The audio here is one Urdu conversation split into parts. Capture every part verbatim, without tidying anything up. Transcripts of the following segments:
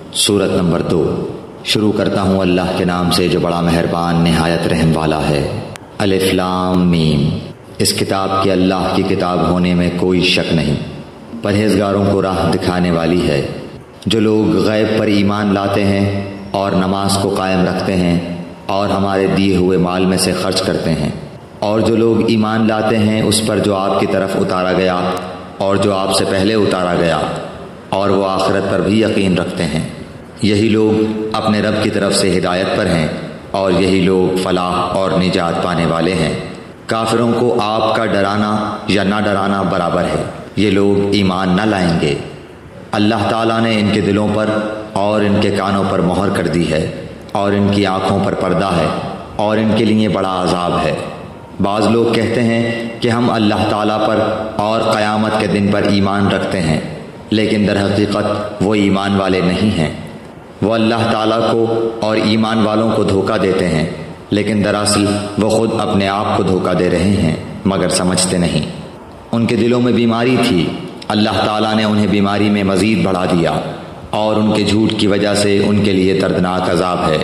سورت نمبر دو۔ شروع کرتا ہوں اللہ کے نام سے جو بڑا مہربان نہایت رحم والا ہے۔ الف لام میم۔ اس کتاب کے اللہ کی کتاب ہونے میں کوئی شک نہیں، پرہیزگاروں کو راہ دکھانے والی ہے۔ جو لوگ غیب پر ایمان لاتے ہیں اور نماز کو قائم رکھتے ہیں اور ہمارے دیے ہوئے مال میں سے خرچ کرتے ہیں، اور جو لوگ ایمان لاتے ہیں اس پر جو آپ کی طرف اتارا گیا اور جو آپ سے پہلے اتارا گیا، اور وہ آخرت پر بھی یقین رکھتے ہیں، یہی لوگ اپنے رب کی طرف سے ہدایت پر ہیں اور یہی لوگ فلاح اور نجات پانے والے ہیں۔ کافروں کو آپ کا ڈرانا یا نہ ڈرانا برابر ہے، یہ لوگ ایمان نہ لائیں گے۔ اللہ تعالیٰ نے ان کے دلوں پر اور ان کے کانوں پر مہر کر دی ہے اور ان کی آنکھوں پر پردہ ہے اور ان کے لیے بڑا عذاب ہے۔ بعض لوگ کہتے ہیں کہ ہم اللہ تعالیٰ پر اور قیامت کے دن پر ایمان رکھتے ہیں، لیکن در حقیقت وہ ایمان والے نہیں ہیں۔ وہ اللہ تعالیٰ کو اور ایمان والوں کو دھوکہ دیتے ہیں، لیکن دراصل وہ خود اپنے آپ کو دھوکہ دے رہے ہیں مگر سمجھتے نہیں۔ ان کے دلوں میں بیماری تھی، اللہ تعالیٰ نے انہیں بیماری میں مزید بڑھا دیا اور ان کے جھوٹ کی وجہ سے ان کے لیے دردناک عذاب ہے۔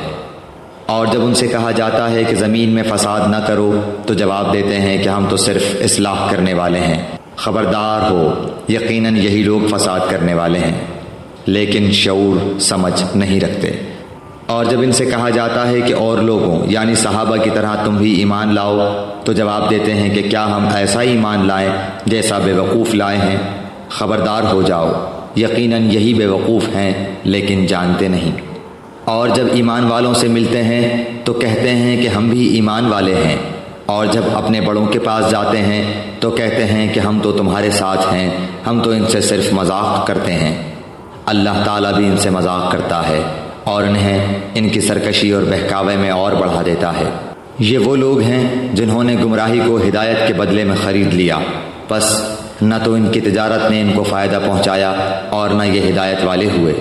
اور جب ان سے کہا جاتا ہے کہ زمین میں فساد نہ کرو تو جواب دیتے ہیں کہ ہم تو صرف اصلاح کرنے والے ہیں۔ خبردار ہو، یقیناً یہی لوگ فساد کرنے والے ہیں، لیکن شعور سمجھ نہیں رکھتے۔ اور جب ان سے کہا جاتا ہے کہ اور لوگوں یعنی صحابہ کی طرح تم بھی ایمان لاؤ تو جواب دیتے ہیں کہ کیا ہم ایسا ایمان لائیں جیسا بے وقوف لائے ہیں۔ خبردار ہو جاؤ، یقیناً یہی بے وقوف ہیں لیکن جانتے نہیں۔ اور جب ایمان والوں سے ملتے ہیں تو کہتے ہیں کہ ہم بھی ایمان والے ہیں، اور جب اپنے بڑوں کے پاس جاتے ہیں تو کہتے ہیں کہ ہم تو تمہارے ساتھ ہیں، ہم تو ان سے صرف مذاق کرتے ہیں۔ اللہ تعالیٰ بھی ان سے مذاق کرتا ہے اور انہیں ان کی سرکشی اور بہکاوے میں اور بڑھا دیتا ہے۔ یہ وہ لوگ ہیں جنہوں نے گمراہی کو ہدایت کے بدلے میں خرید لیا، پس نہ تو ان کی تجارت نے ان کو فائدہ پہنچایا اور نہ یہ ہدایت والے ہوئے۔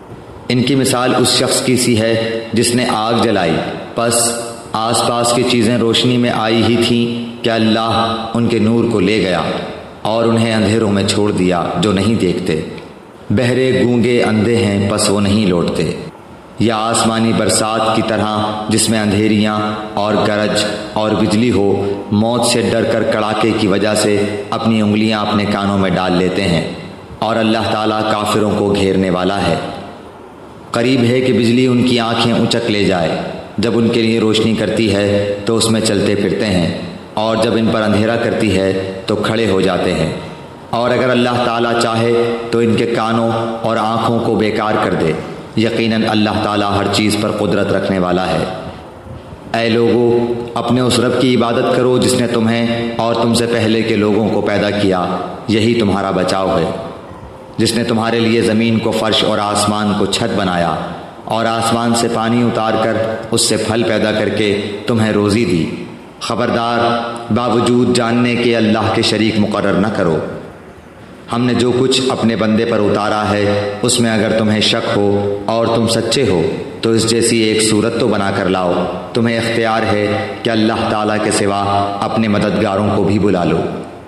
ان کی مثال اس شخص کی سی ہے جس نے آگ جلائی، پس آس پاس کی چیزیں روشنی میں آئی ہی تھیں کہ اللہ ان کے نور کو لے گیا اور انہیں اندھیروں میں چھوڑ دیا جو نہیں دیکھتے۔ بہرے گونگے اندھے ہیں پس وہ نہیں لوٹتے۔ یا آسمانی برسات کی طرح جس میں اندھیریاں اور گرج اور بجلی ہو، موت سے ڈر کر کڑاکے کی وجہ سے اپنی انگلیاں اپنے کانوں میں ڈال لیتے ہیں، اور اللہ تعالیٰ کافروں کو گھیرنے والا ہے۔ قریب ہے کہ بجلی ان کی آنکھیں اونچک لے جائے، جب ان کے لیے روشنی کرتی ہے تو اس میں چلتے پھرتے ہیں، اور جب ان پر اندھیرا کرتی ہے تو کھڑے ہو جاتے ہیں۔ اور اگر اللہ تعالیٰ چاہے تو ان کے کانوں اور آنکھوں کو بیکار کر دے، یقیناً اللہ تعالیٰ ہر چیز پر قدرت رکھنے والا ہے۔ اے لوگو، اپنے اس رب کی عبادت کرو جس نے تمہیں اور تم سے پہلے کے لوگوں کو پیدا کیا، یہی تمہارا بچاؤ ہے۔ جس نے تمہارے لیے زمین کو فرش اور آسمان کو چھت بنایا، اور آسمان سے پانی اتار کر اس سے پھل پیدا کر کے تمہیں روزی دی۔ خبردار، باوجود جاننے کے اللہ کے شریک مقرر نہ کرو۔ ہم نے جو کچھ اپنے بندے پر اتارا ہے اس میں اگر تمہیں شک ہو اور تم سچے ہو تو اس جیسی ایک صورت تو بنا کر لاؤ۔ تمہیں اختیار ہے کہ اللہ تعالیٰ کے سوا اپنے مددگاروں کو بھی بلا لو۔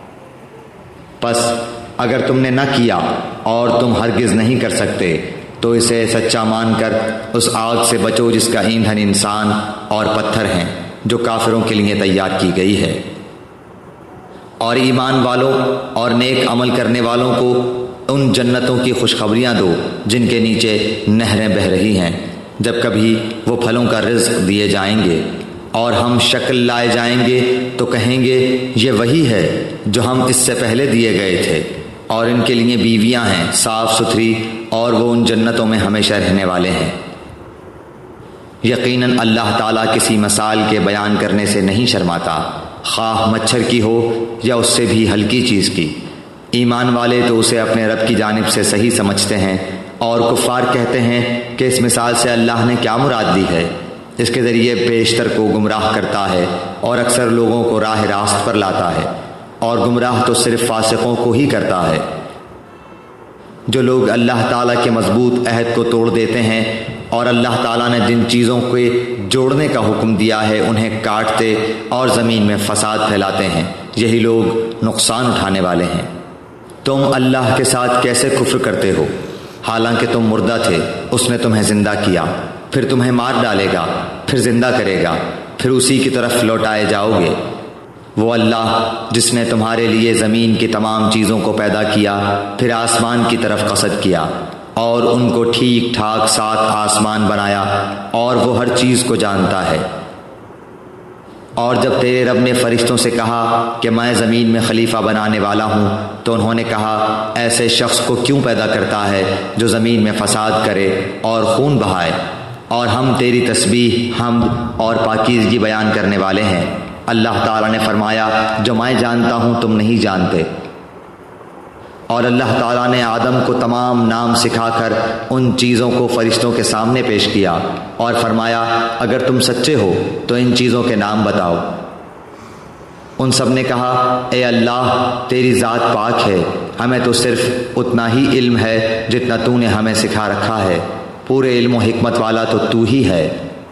پس اگر تم نے نہ کیا اور تم ہرگز نہیں کر سکتے تو اسے سچا مان کر اس آگ سے بچو جس کا ایندھن انسان اور پتھر ہیں، جو کافروں کے لیے تیار کی گئی ہے۔ اور ایمان والوں اور نیک عمل کرنے والوں کو ان جنتوں کی خوشخبریاں دو جن کے نیچے نہریں بہہ رہی ہیں، جب کبھی وہ پھلوں کا رزق دیے جائیں گے، اور ہم شکل لائے جائیں گے تو کہیں گے یہ وہی ہے جو ہم اس سے پہلے دیے گئے تھے۔ اور ان کے لیے بیویاں ہیں صاف ستھری، اور وہ ان جنتوں میں ہمیشہ رہنے والے ہیں۔ یقیناً اللہ تعالیٰ کسی مثال کے بیان کرنے سے نہیں شرماتا، خواہ مچھر کی ہو یا اس سے بھی ہلکی چیز کی۔ ایمان والے تو اسے اپنے رب کی جانب سے صحیح سمجھتے ہیں، اور کفار کہتے ہیں کہ اس مثال سے اللہ نے کیا مراد دی ہے۔ اس کے ذریعے بیشتر کو گمراہ کرتا ہے اور اکثر لوگوں کو راہ راست پر لاتا ہے، اور گمراہ تو صرف فاسقوں کو ہی کرتا ہے۔ جو لوگ اللہ تعالیٰ کے مضبوط عہد کو توڑ دیتے ہیں اور اللہ تعالیٰ نے جن چیزوں کے جوڑنے کا حکم دیا ہے انہیں کاٹتے اور زمین میں فساد پھیلاتے ہیں، یہی لوگ نقصان اٹھانے والے ہیں۔ تم اللہ کے ساتھ کیسے کفر کرتے ہو حالانکہ تم مردہ تھے، اس نے تمہیں زندہ کیا، پھر تمہیں مار ڈالے گا، پھر زندہ کرے گا، پھر اسی کی طرف لوٹائے جاؤ گے۔ وہ اللہ جس نے تمہارے لیے زمین کی تمام چیزوں کو پیدا کیا، پھر آسمان کی طرف قصد کیا اور ان کو ٹھیک ٹھاک سات آسمان بنایا، اور وہ ہر چیز کو جانتا ہے۔ اور جب تیرے رب نے فرشتوں سے کہا کہ میں زمین میں خلیفہ بنانے والا ہوں، تو انہوں نے کہا ایسے شخص کو کیوں پیدا کرتا ہے جو زمین میں فساد کرے اور خون بہائے؟ اور ہم تیری تسبیح، حمد اور پاکیزگی بیان کرنے والے ہیں۔ اللہ تعالیٰ نے فرمایا جو میں جانتا ہوں تم نہیں جانتے۔ اور اللہ تعالیٰ نے آدم کو تمام نام سکھا کر ان چیزوں کو فرشتوں کے سامنے پیش کیا اور فرمایا اگر تم سچے ہو تو ان چیزوں کے نام بتاؤ۔ ان سب نے کہا اے اللہ تیری ذات پاک ہے، ہمیں تو صرف اتنا ہی علم ہے جتنا تو نے ہمیں سکھا رکھا ہے، پورے علم و حکمت والا تو تو ہی ہے۔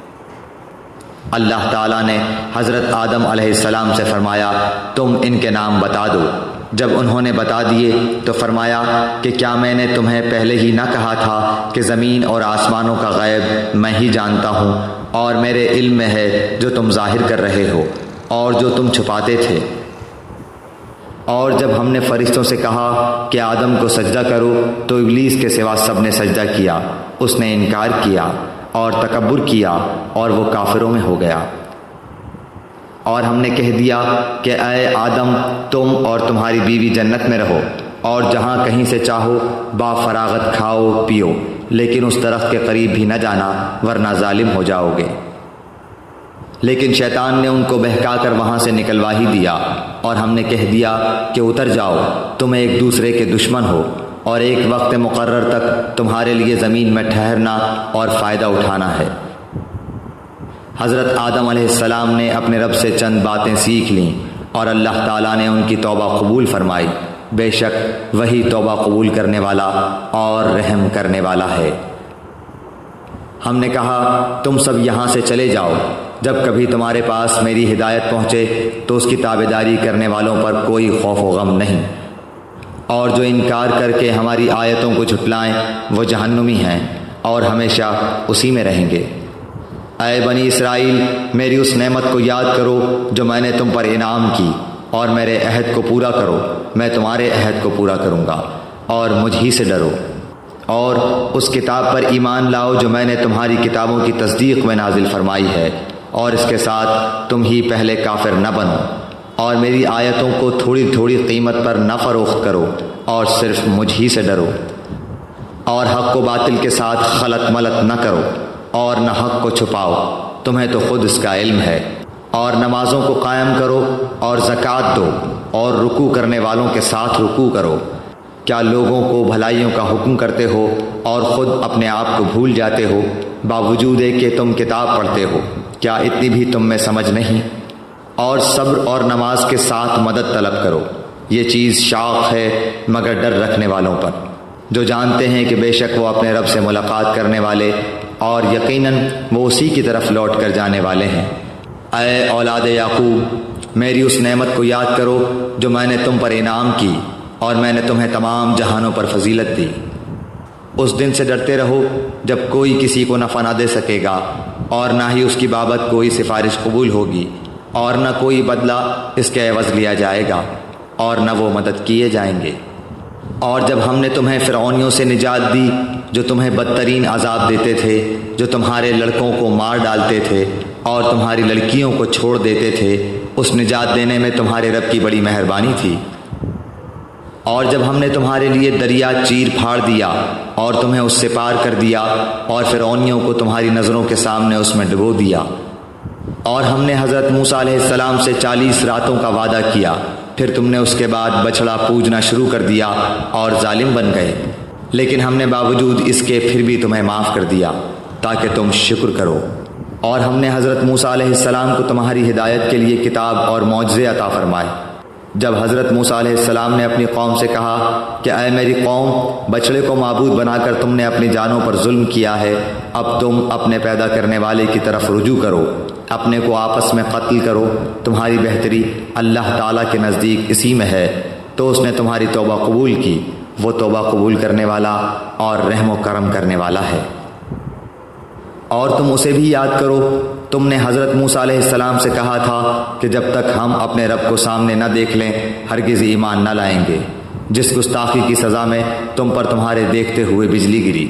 اللہ تعالیٰ نے حضرت آدم علیہ السلام سے فرمایا تم ان کے نام بتا دو۔ جب انہوں نے بتا دیے تو فرمایا کہ کیا میں نے تمہیں پہلے ہی نہ کہا تھا کہ زمین اور آسمانوں کا غیب میں ہی جانتا ہوں، اور میرے علم میں ہے جو تم ظاہر کر رہے ہو اور جو تم چھپاتے تھے۔ اور جب ہم نے فرشتوں سے کہا کہ آدم کو سجدہ کرو تو ابلیس کے سوا سب نے سجدہ کیا، اس نے انکار کیا اور تکبر کیا اور وہ کافروں میں ہو گیا۔ اور ہم نے کہہ دیا کہ اے آدم تم اور تمہاری بیوی جنت میں رہو اور جہاں کہیں سے چاہو با فراغت کھاؤ پیو، لیکن اس درخت کے قریب بھی نہ جانا ورنہ ظالم ہو جاؤ گے۔ لیکن شیطان نے ان کو بہکا کر وہاں سے نکلوا ہی دیا، اور ہم نے کہہ دیا کہ اتر جاؤ، تم ایک دوسرے کے دشمن ہو، اور ایک وقت مقرر تک تمہارے لیے زمین میں ٹھہرنا اور فائدہ اٹھانا ہے۔ حضرت آدم علیہ السلام نے اپنے رب سے چند باتیں سیکھ لیں اور اللہ تعالیٰ نے ان کی توبہ قبول فرمائی، بے شک وہی توبہ قبول کرنے والا اور رحم کرنے والا ہے۔ ہم نے کہا تم سب یہاں سے چلے جاؤ، جب کبھی تمہارے پاس میری ہدایت پہنچے تو اس کی تابعداری کرنے والوں پر کوئی خوف و غم نہیں، اور جو انکار کر کے ہماری آیتوں کو جھٹلائیں وہ جہنمی ہیں اور ہمیشہ اسی میں رہیں گے۔ اے بنی اسرائیل میری اس نعمت کو یاد کرو جو میں نے تم پر انعام کی، اور میرے عہد کو پورا کرو، میں تمہارے عہد کو پورا کروں گا، اور مجھ ہی سے ڈرو، اور اس کتاب پر ایمان لاؤ جو میں نے تمہاری کتابوں کی تصدیق میں نازل فرمائی ہے، اور اس کے ساتھ تم ہی پہلے کافر نہ بنو، اور میری آیتوں کو تھوڑی تھوڑی قیمت پر نہ فروخت کرو، اور صرف مجھ ہی سے ڈرو، اور حق و باطل کے ساتھ خلط ملط نہ کرو، اور نہ حق کو چھپاؤ، تمہیں تو خود اس کا علم ہے، اور نمازوں کو قائم کرو اور زکوٰۃ دو، اور رکوع کرنے والوں کے ساتھ رکوع کرو۔ کیا لوگوں کو بھلائیوں کا حکم کرتے ہو اور خود اپنے آپ کو بھول جاتے ہو، باوجود کہ تم کتاب پڑھتے ہو؟ کیا اتنی بھی تم میں سمجھ نہیں؟ اور صبر اور نماز کے ساتھ مدد طلب کرو، یہ چیز شاق ہے مگر ڈر رکھنے والوں پر، جو جانتے ہیں کہ بے شک وہ اپنے رب سے ملاقات کرنے والے اور یقیناً وہ اسی کی طرف لوٹ کر جانے والے ہیں۔ اے اولاد یعقوب میری اس نعمت کو یاد کرو جو میں نے تم پر انعام کی، اور میں نے تمہیں تمام جہانوں پر فضیلت دی۔ اس دن سے ڈرتے رہو جب کوئی کسی کو نفع نہ دے سکے گا، اور نہ ہی اس کی بابت کوئی سفارش قبول ہوگی، اور نہ کوئی بدلہ اس کے عوض لیا جائے گا، اور نہ وہ مدد کیے جائیں گے۔ اور جب ہم نے تمہیں فرعونیوں سے نجات دی جو تمہیں بدترین عذاب دیتے تھے، جو تمہارے لڑکوں کو مار ڈالتے تھے اور تمہاری لڑکیوں کو چھوڑ دیتے تھے، اس نجات دینے میں تمہارے رب کی بڑی مہربانی تھی۔ اور جب ہم نے تمہارے لیے دریا چیر پھاڑ دیا اور تمہیں اس سے پار کر دیا، اور فرعونیوں کو تمہاری نظروں کے سامنے اس میں ڈبو دیا، اور ہم نے حضرت موسیٰ علیہ السلام سے چالیس راتوں کا وعدہ کیا، پھر تم نے اس کے بعد بچھڑا پوجنا شروع کر دیا اور ظالم بن گئے، لیکن ہم نے باوجود اس کے پھر بھی تمہیں معاف کر دیا تاکہ تم شکر کرو۔ اور ہم نے حضرت موسیٰ علیہ السلام کو تمہاری ہدایت کے لیے کتاب اور معجزے عطا فرمائے۔ جب حضرت موسیٰ علیہ السلام نے اپنی قوم سے کہا کہ اے میری قوم، بچڑے کو معبود بنا کر تم نے اپنی جانوں پر ظلم کیا ہے، اب تم اپنے پیدا کرنے والے کی طرف رجوع کرو، اپنے کو آپس میں قتل کرو، تمہاری بہتری اللہ تعالیٰ کے نزدیک اسی میں ہے۔ تو اس نے تمہاری توبہ قبول کی، وہ توبہ قبول کرنے والا اور رحم و کرم کرنے والا ہے۔ اور تم اسے بھی یاد کرو، تم نے حضرت موسیٰ علیہ السلام سے کہا تھا کہ جب تک ہم اپنے رب کو سامنے نہ دیکھ لیں ہرگز ایمان نہ لائیں گے، جس گستاخی کی سزا میں تم پر تمہارے دیکھتے ہوئے بجلی گری۔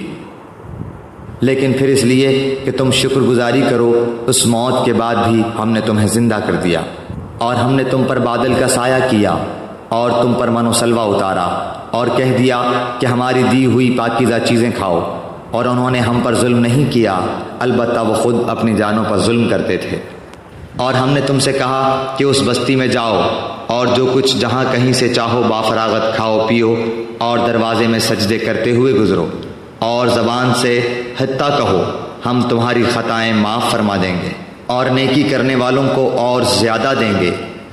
لیکن پھر اس لیے کہ تم شکر گزاری کرو، اس موت کے بعد بھی ہم نے تمہیں زندہ کر دیا، اور ہم نے تم پر بادل کا سایہ کیا اور تم پر من و سلوہ اتارا، اور کہہ دیا کہ ہماری دی ہوئی پاکیزہ چیزیں کھاؤ، اور انہوں نے ہم پر ظلم نہیں کیا، البتہ وہ خود اپنی جانوں پر ظلم کرتے تھے۔ اور ہم نے تم سے کہا کہ اس بستی میں جاؤ اور جو کچھ جہاں کہیں سے چاہو بافراغت کھاؤ پیو، اور دروازے میں سجدے کرتے ہوئے گزرو، اور زبان سے حتیٰ کہو ہم تمہاری خطائیں معاف فرما دیں گے اور نیکی کرنے والوں کو اور زیادہ دیں گے۔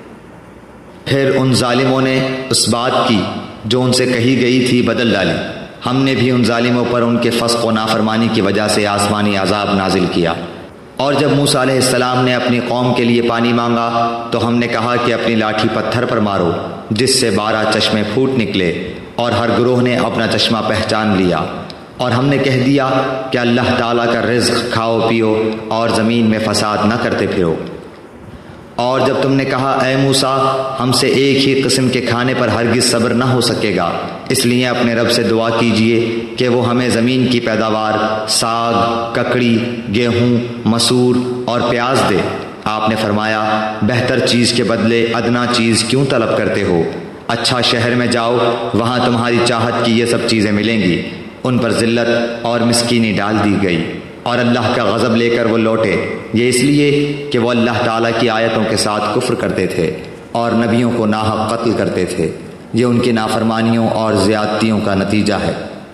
پھر ان ظالموں نے اس بات کی جو ان سے کہی گئی تھی بدل ڈالی، ہم نے بھی ان ظالموں پر ان کے فسق و نافرمانی کی وجہ سے آسمانی عذاب نازل کیا۔ اور جب موسیٰ علیہ السلام نے اپنی قوم کے لیے پانی مانگا تو ہم نے کہا کہ اپنی لاٹھی پتھر پر مارو، جس سے بارہ چشمے پھوٹ نکلے، اور ہر گروہ نے اپنا چشمہ پہچان لیا۔ اور ہم نے کہہ دیا کہ اللہ تعالیٰ کا رزق کھاؤ پیو اور زمین میں فساد نہ کرتے پھرو۔ اور جب تم نے کہا اے موسیٰ ہم سے ایک ہی قسم کے کھانے پر ہرگز صبر نہ ہو سکے گا، اس لیے اپنے رب سے دعا کیجئے کہ وہ ہمیں زمین کی پیداوار ساگ، ککڑی، گیہوں، مسور اور پیاز دے۔ آپ نے فرمایا بہتر چیز کے بدلے ادنا چیز کیوں طلب کرتے ہو؟ اچھا شہر میں جاؤ، وہاں تمہاری چاہت کی یہ سب چیزیں ملیں گی۔ ان پر ذلت اور مسکینی ڈال دی گئی اور اللہ کا غضب لے کر وہ لوٹے، یہ اس لیے کہ وہ اللہ تعالیٰ کی آیتوں کے ساتھ کفر کرتے تھے اور نبیوں کو ناحق قتل کرتے تھے۔ یہ ان کی نافرمانیوں اور زیادتیوں کا نتیجہ ہے۔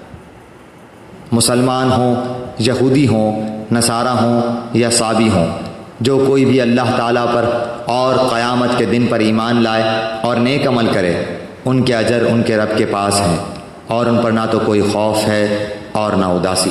مسلمان ہوں، یہودی ہوں، نصارہ ہوں یا صابی ہوں، جو کوئی بھی اللہ تعالیٰ پر اور قیامت کے دن پر ایمان لائے اور نیک عمل کرے، ان کے اجر ان کے رب کے پاس ہیں، اور ان پر نہ تو کوئی خوف ہے اور نہ اداسی۔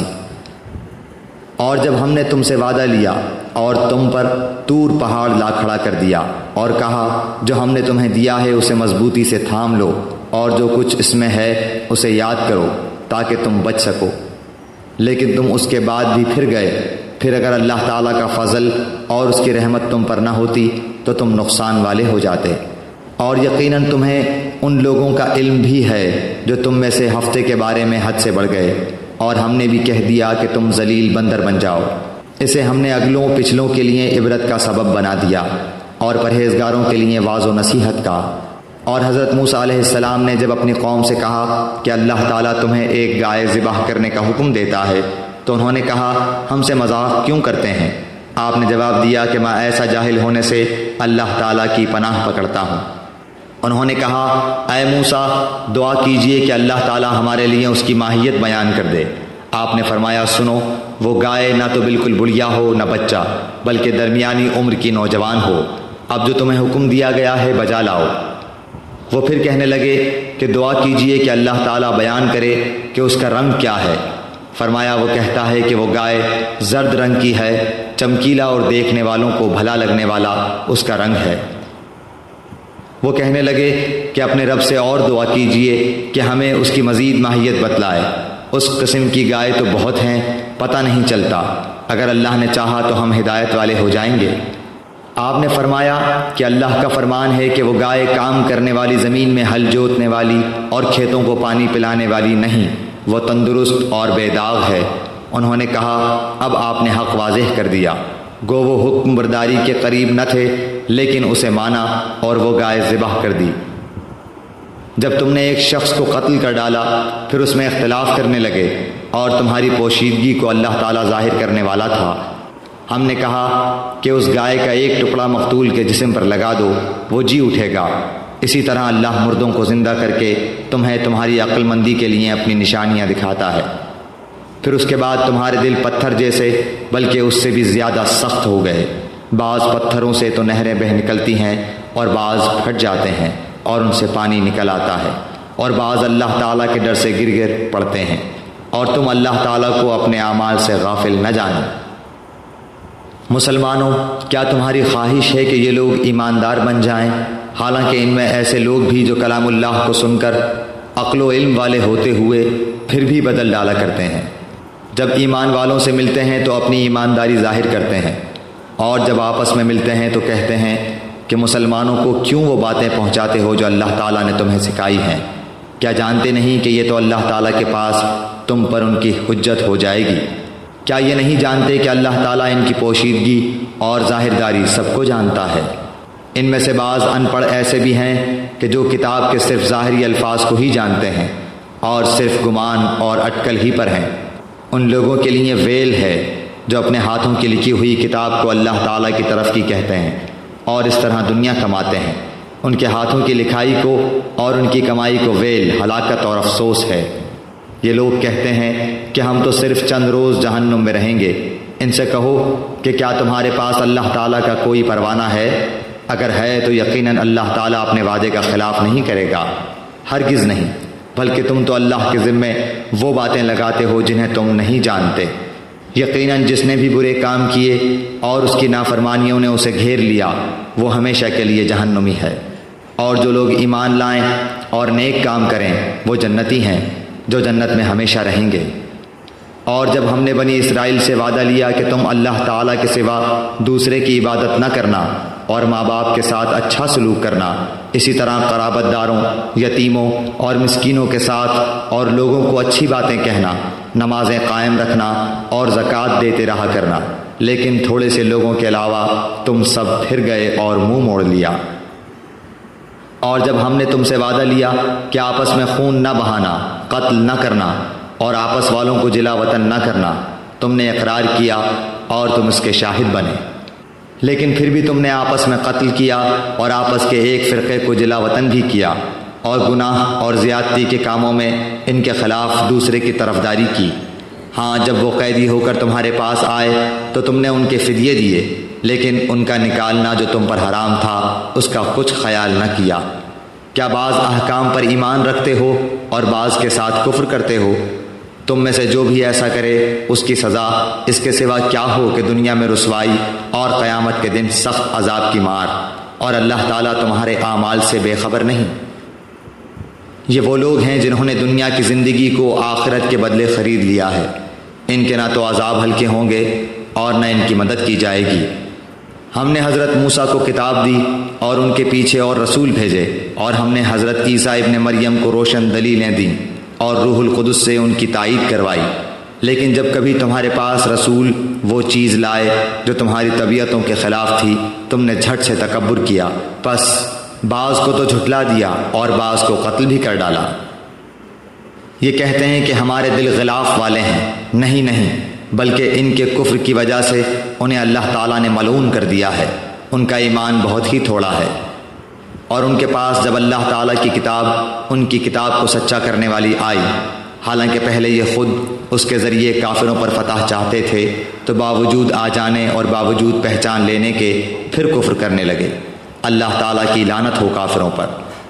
اور جب ہم نے تم سے وعدہ لیا اور تم پر طور پہاڑ لا کھڑا کر دیا اور کہا جو ہم نے تمہیں دیا ہے اسے مضبوطی سے تھام لو اور جو کچھ اس میں ہے اسے یاد کرو تاکہ تم بچ سکو، لیکن تم اس کے بعد بھی پھر گئے، پھر اگر اللہ تعالیٰ کا فضل اور اس کی رحمت تم پر نہ ہوتی تو تم نقصان والے ہو جاتے۔ اور یقیناً تمہیں ان لوگوں کا علم بھی ہے جو تم میں سے ہفتے کے بارے میں حد سے بڑھ گئے، اور ہم نے بھی کہہ دیا کہ تم ذلیل بندر بن جاؤ۔ اسے ہم نے اگلوں پچھلوں کے لیے عبرت کا سبب بنا دیا اور پرہیزگاروں کے لیے واعظ و نصیحت کا۔ اور حضرت موسیٰ علیہ السلام نے جب اپنی قوم سے کہا کہ اللہ تعالیٰ تمہیں ایک گائے ذبح کرنے کا حکم دیتا ہے تو انہوں نے کہا ہم سے مذاق کیوں کرتے ہیں؟ آپ نے جواب دیا کہ میں ایسا جاہل ہونے سے اللہ تعالیٰ کی پناہ پکڑتا ہوں۔ انہوں نے کہا اے موسیٰ دعا کیجئے کہ اللہ تعالیٰ ہمارے لیے اس کی ماہیت بیان کر دے۔ آپ نے فرمایا سنو، وہ گائے نہ تو بالکل بڑھیا ہو نہ بچہ، بلکہ درمیانی عمر کی نوجوان ہو۔ اب جو تمہیں حکم دیا گیا ہے بجا لاؤ۔ وہ پھر کہنے لگے کہ دعا کیجئے کہ اللہ تعالیٰ بیان کرے کہ اس کا رنگ کیا ہے۔ فرمایا وہ کہتا ہے کہ وہ گائے زرد رنگ کی ہے، چمکیلا اور دیکھنے والوں کو بھلا لگنے والا اس کا رنگ ہے۔ وہ کہنے لگے کہ اپنے رب سے اور دعا کیجئے کہ ہمیں اس کی مزید ماہیت بتلائے۔ اس قسم کی گائے تو بہت ہیں، پتہ نہیں چلتا، اگر اللہ نے چاہا تو ہم ہدایت والے ہو جائیں گے۔ آپ نے فرمایا کہ اللہ کا فرمان ہے کہ وہ گائے کام کرنے والی زمین میں ہل جوتنے والی اور کھیتوں کو پانی پلانے والی نہیں، وہ تندرست اور بے داغ ہے۔ انہوں نے کہا اب آپ نے حق واضح کر دیا۔ گو وہ حکم برداری کے قریب نہ تھے لیکن اسے مانا اور وہ گائے ذبح کر دی۔ جب تم نے ایک شخص کو قتل کر ڈالا پھر اس میں اختلاف کرنے لگے اور تمہاری پوشیدگی کو اللہ تعالیٰ ظاہر کرنے والا تھا، ہم نے کہا کہ اس گائے کا ایک ٹکڑا مقتول کے جسم پر لگا دو، وہ جی اٹھے گا۔ اسی طرح اللہ مردوں کو زندہ کر کے تمہیں تمہاری عقل مندی کے لیے اپنی نشانیاں دکھاتا ہے۔ پھر اس کے بعد تمہارے دل پتھر جیسے بلکہ اس سے بھی زیادہ سخت ہو گئے۔ بعض پتھروں سے تو نہریں بہہ نکلتی ہیں اور بعض پھٹ جاتے ہیں اور ان سے پانی نکل آتا ہے، اور بعض اللہ تعالیٰ کے ڈر سے گر گر پڑتے ہیں، اور تم اللہ تعالیٰ کو اپنے اعمال سے غافل نہ جانو۔ مسلمانوں، کیا تمہاری خواہش ہے کہ یہ لوگ ایماندار بن جائیں، حالانکہ ان میں ایسے لوگ بھی جو کلام اللہ کو سن کر عقل و علم والے ہوتے ہوئے پھر بھی بدل ڈالا کرتے ہیں۔ جب ایمان والوں سے ملتے ہیں تو اپنی ایمانداری ظاہر کرتے ہیں، اور جب آپس میں ملتے ہیں تو کہتے ہیں کہ مسلمانوں کو کیوں وہ باتیں پہنچاتے ہو جو اللہ تعالیٰ نے تمہیں سکھائی ہیں؟ کیا جانتے نہیں کہ یہ تو اللہ تعالیٰ کے پاس تم پر ان کی حجت ہو جائے گی؟ کیا یہ نہیں جانتے کہ اللہ تعالیٰ ان کی پوشیدگی اور ظاہرداری سب کو جانتا ہے؟ ان میں سے بعض ان پڑھ ایسے بھی ہیں کہ جو کتاب کے صرف ظاہری الفاظ کو ہی جانتے ہیں اور صرف گمان اور اٹکل ہی پر ہیں۔ ان لوگوں کے لیے ویل ہے جو اپنے ہاتھوں کی لکھی ہوئی کتاب کو اللہ تعالیٰ کی طرف کی کہتے ہیں اور اس طرح دنیا کماتے ہیں۔ ان کے ہاتھوں کی لکھائی کو اور ان کی کمائی کو ویل، ہلاکت اور افسوس ہے۔ یہ لوگ کہتے ہیں کہ ہم تو صرف چند روز جہنم میں رہیں گے۔ ان سے کہو کہ کیا تمہارے پاس اللہ تعالیٰ کا کوئی پروانہ ہے؟ اگر ہے تو یقیناً اللہ تعالیٰ اپنے وعدے کا خلاف نہیں کرے گا، ہرگز نہیں، بلکہ تم تو اللہ کے ذمے وہ باتیں لگاتے ہو جنہیں تم نہیں جانتے۔ یقیناً جس نے بھی برے کام کیے اور اس کی نافرمانیوں نے اسے گھیر لیا، وہ ہمیشہ کے لیے جہنمی ہے۔ اور جو لوگ ایمان لائیں اور نیک کام کریں وہ جنتی ہیں جو جنت میں ہمیشہ رہیں گے۔ اور جب ہم نے بنی اسرائیل سے وعدہ لیا کہ تم اللہ تعالیٰ کے سوا دوسرے کی عبادت نہ کرنا اور ماں باپ کے ساتھ اچھا سلوک کرنا، اسی طرح قرابت داروں، یتیموں اور مسکینوں کے ساتھ اور لوگوں کو اچھی باتیں کہنا، نمازیں قائم رکھنا اور زکوٰۃ دیتے رہا کرنا، لیکن تھوڑے سے لوگوں کے علاوہ تم سب پھر گئے اور منہ موڑ لیا۔ اور جب ہم نے تم سے وعدہ لیا کہ آپس میں خون نہ بہانا، قتل نہ کرنا اور آپس والوں کو جلا وطن نہ کرنا، تم نے اقرار کیا اور تم اس کے شاہد بنے، لیکن پھر بھی تم نے آپس میں قتل کیا اور آپس کے ایک فرقے کو جلا وطن بھی کیا، اور گناہ اور زیادتی کے کاموں میں ان کے خلاف دوسرے کی طرفداری کی۔ ہاں، جب وہ قیدی ہو کر تمہارے پاس آئے تو تم نے ان کے فدیے دیے، لیکن ان کا نکالنا جو تم پر حرام تھا اس کا کچھ خیال نہ کیا۔ کیا بعض احکام پر ایمان رکھتے ہو اور بعض کے ساتھ کفر کرتے ہو؟ تم میں سے جو بھی ایسا کرے اس کی سزا اس کے سوا کیا ہو کہ دنیا میں رسوائی اور قیامت کے دن سخت عذاب کی مار، اور اللہ تعالیٰ تمہارے اعمال سے بے خبر نہیں۔ یہ وہ لوگ ہیں جنہوں نے دنیا کی زندگی کو آخرت کے بدلے خرید لیا ہے، ان کے نہ تو عذاب ہلکے ہوں گے اور نہ ان کی مدد کی جائے گی۔ ہم نے حضرت موسیٰ کو کتاب دی اور ان کے پیچھے اور رسول بھیجے، اور ہم نے حضرت عیسیٰ ابن مریم کو روشن دلیلیں دیں اور روح القدس سے ان کی تائید کروائی، لیکن جب کبھی تمہارے پاس رسول وہ چیز لائے جو تمہاری طبیعتوں کے خلاف تھی، تم نے جھٹ سے تکبر کیا، پس بعض کو تو جھٹلا دیا اور بعض کو قتل بھی کر ڈالا۔ یہ کہتے ہیں کہ ہمارے دل غلاف والے ہیں، نہیں نہیں، بلکہ ان کے کفر کی وجہ سے انہیں اللہ تعالیٰ نے ملعون کر دیا ہے، ان کا ایمان بہت ہی تھوڑا ہے۔ اور ان کے پاس جب اللہ تعالیٰ کی کتاب ان کی کتاب کو سچا کرنے والی آئی، حالانکہ پہلے یہ خود اس کے ذریعے کافروں پر فتح چاہتے تھے، تو باوجود آ جانے اور باوجود پہچان لینے کے پھر کفر کرنے لگے۔ اللہ تعالیٰ کی لعنت ہو کافروں پر۔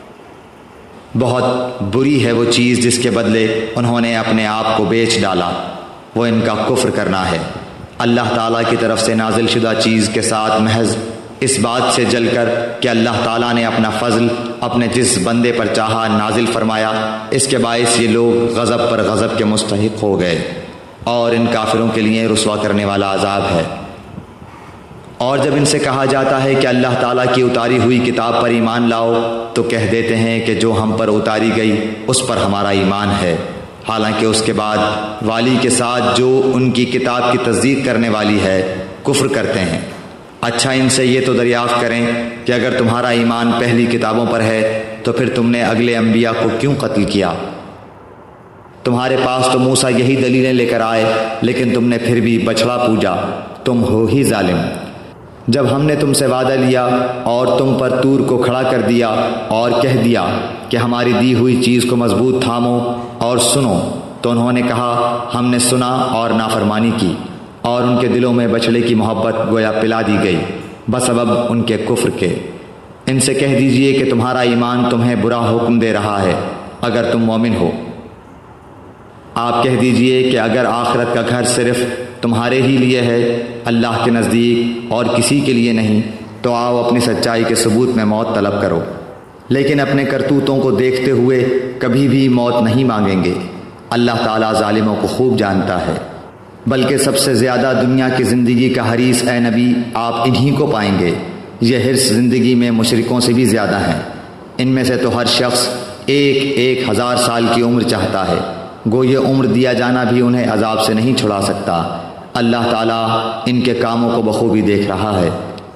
بہت بری ہے وہ چیز جس کے بدلے انہوں نے اپنے آپ کو بیچ ڈالا، وہ ان کا کفر کرنا ہے۔ اللہ تعالیٰ کی طرف سے نازل شدہ چیز کے ساتھ محض اس بات سے جل کر کہ اللہ تعالیٰ نے اپنا فضل اپنے جس بندے پر چاہا نازل فرمایا، اس کے باعث یہ لوگ غضب پر غضب کے مستحق ہو گئے، اور ان کافروں کے لیے رسوا کرنے والا عذاب ہے۔ اور جب ان سے کہا جاتا ہے کہ اللہ تعالیٰ کی اتاری ہوئی کتاب پر ایمان لاؤ، تو کہہ دیتے ہیں کہ جو ہم پر اتاری گئی اس پر ہمارا ایمان ہے، حالانکہ اس کے بعد والی کے ساتھ جو ان کی کتاب کی تصدیق کرنے والی ہے کفر کرتے ہیں۔ اچھا، ان سے یہ تو دریافت کریں کہ اگر تمہارا ایمان پہلی کتابوں پر ہے تو پھر تم نے اگلے انبیاء کو کیوں قتل کیا؟ تمہارے پاس تو موسیٰ یہی دلیلیں لے کر آئے، لیکن تم نے پھر بھی بچھڑا پوجا، تم ہو ہی ظالم۔ جب ہم نے تم سے وعدہ لیا اور تم پر طور کو کھڑا کر دیا اور کہہ دیا کہ ہماری دی ہوئی چیز کو مضبوط تھامو اور سنو، تو انہوں نے کہا ہم نے سنا اور نافرمانی کی، اور ان کے دلوں میں بچڑے کی محبت گویا پلا دی گئی بسبب ان کے کفر کے۔ ان سے کہہ دیجئے کہ تمہارا ایمان تمہیں برا حکم دے رہا ہے اگر تم مومن ہو۔ آپ کہہ دیجئے کہ اگر آخرت کا گھر صرف تمہارے ہی لیے ہے، اللہ کے نزدیک اور کسی کے لیے نہیں، تو آؤ اپنی سچائی کے ثبوت میں موت طلب کرو، لیکن اپنے کرتوتوں کو دیکھتے ہوئے کبھی بھی موت نہیں مانگیں گے۔ اللہ تعالیٰ ظالموں کو خوب جانتا ہے۔ بلکہ سب سے زیادہ دنیا کی زندگی کا حریص اے نبی آپ انہی کو پائیں گے۔ یہ حرص زندگی میں مشرکوں سے بھی زیادہ ہیں۔ ان میں سے تو ہر شخص ایک ایک ہزار سال کی عمر چاہتا ہے، گو یہ عمر دیا جانا بھی انہیں عذاب سے نہیں چھڑا سکتا۔ اللہ تعالیٰ ان کے کاموں کو بخوبی دیکھ رہا ہے۔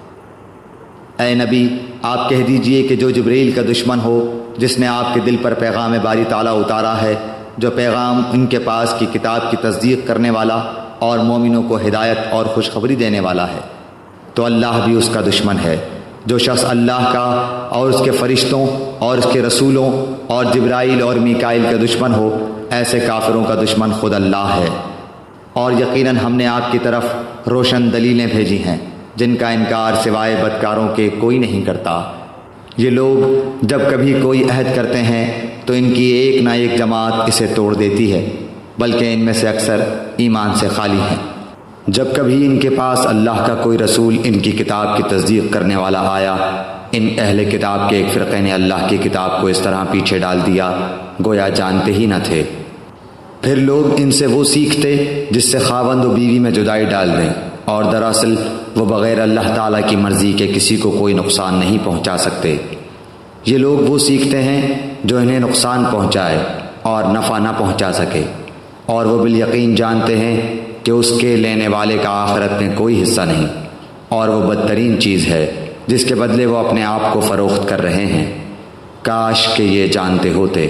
اے نبی آپ کہہ دیجئے کہ جو جبریل کا دشمن ہو، جس نے آپ کے دل پر پیغام باری تعالیٰ اتارا ہے، جو پیغام ان کے پاس کی کتاب کی تصدیق کرنے والا اور مومنوں کو ہدایت اور خوشخبری دینے والا ہے، تو اللہ بھی اس کا دشمن ہے۔ جو شخص اللہ کا اور اس کے فرشتوں اور اس کے رسولوں اور جبرائیل اور میکائیل کا دشمن ہو، ایسے کافروں کا دشمن خود اللہ ہے۔ اور یقیناً ہم نے آپ کی طرف روشن دلیلیں بھیجی ہیں جن کا انکار سوائے بدکاروں کے کوئی نہیں کرتا۔ یہ لوگ جب کبھی کوئی عہد کرتے ہیں تو ان کی ایک نہ ایک جماعت اسے توڑ دیتی ہے، بلکہ ان میں سے اکثر ایمان سے خالی ہیں۔ جب کبھی ان کے پاس اللہ کا کوئی رسول ان کی کتاب کی تصدیق کرنے والا آیا، ان اہل کتاب کے ایک فرقے نے اللہ کی کتاب کو اس طرح پیچھے ڈال دیا گویا جانتے ہی نہ تھے۔ پھر لوگ ان سے وہ سیکھتے جس سے خاوند و بیوی میں جدائی ڈال دیں، اور دراصل وہ بغیر اللہ تعالیٰ کی مرضی کے کسی کو کوئی نقصان نہیں پہنچا سکتے۔ یہ لوگ وہ سیکھتے ہیں جو انہیں نقصان پہنچائے اور نفع نہ پہنچا سکے، اور وہ بالیقین جانتے ہیں کہ اس کے لینے والے کا آخرت میں کوئی حصہ نہیں، اور وہ بدترین چیز ہے جس کے بدلے وہ اپنے آپ کو فروخت کر رہے ہیں۔ کاش کہ یہ جانتے ہوتے۔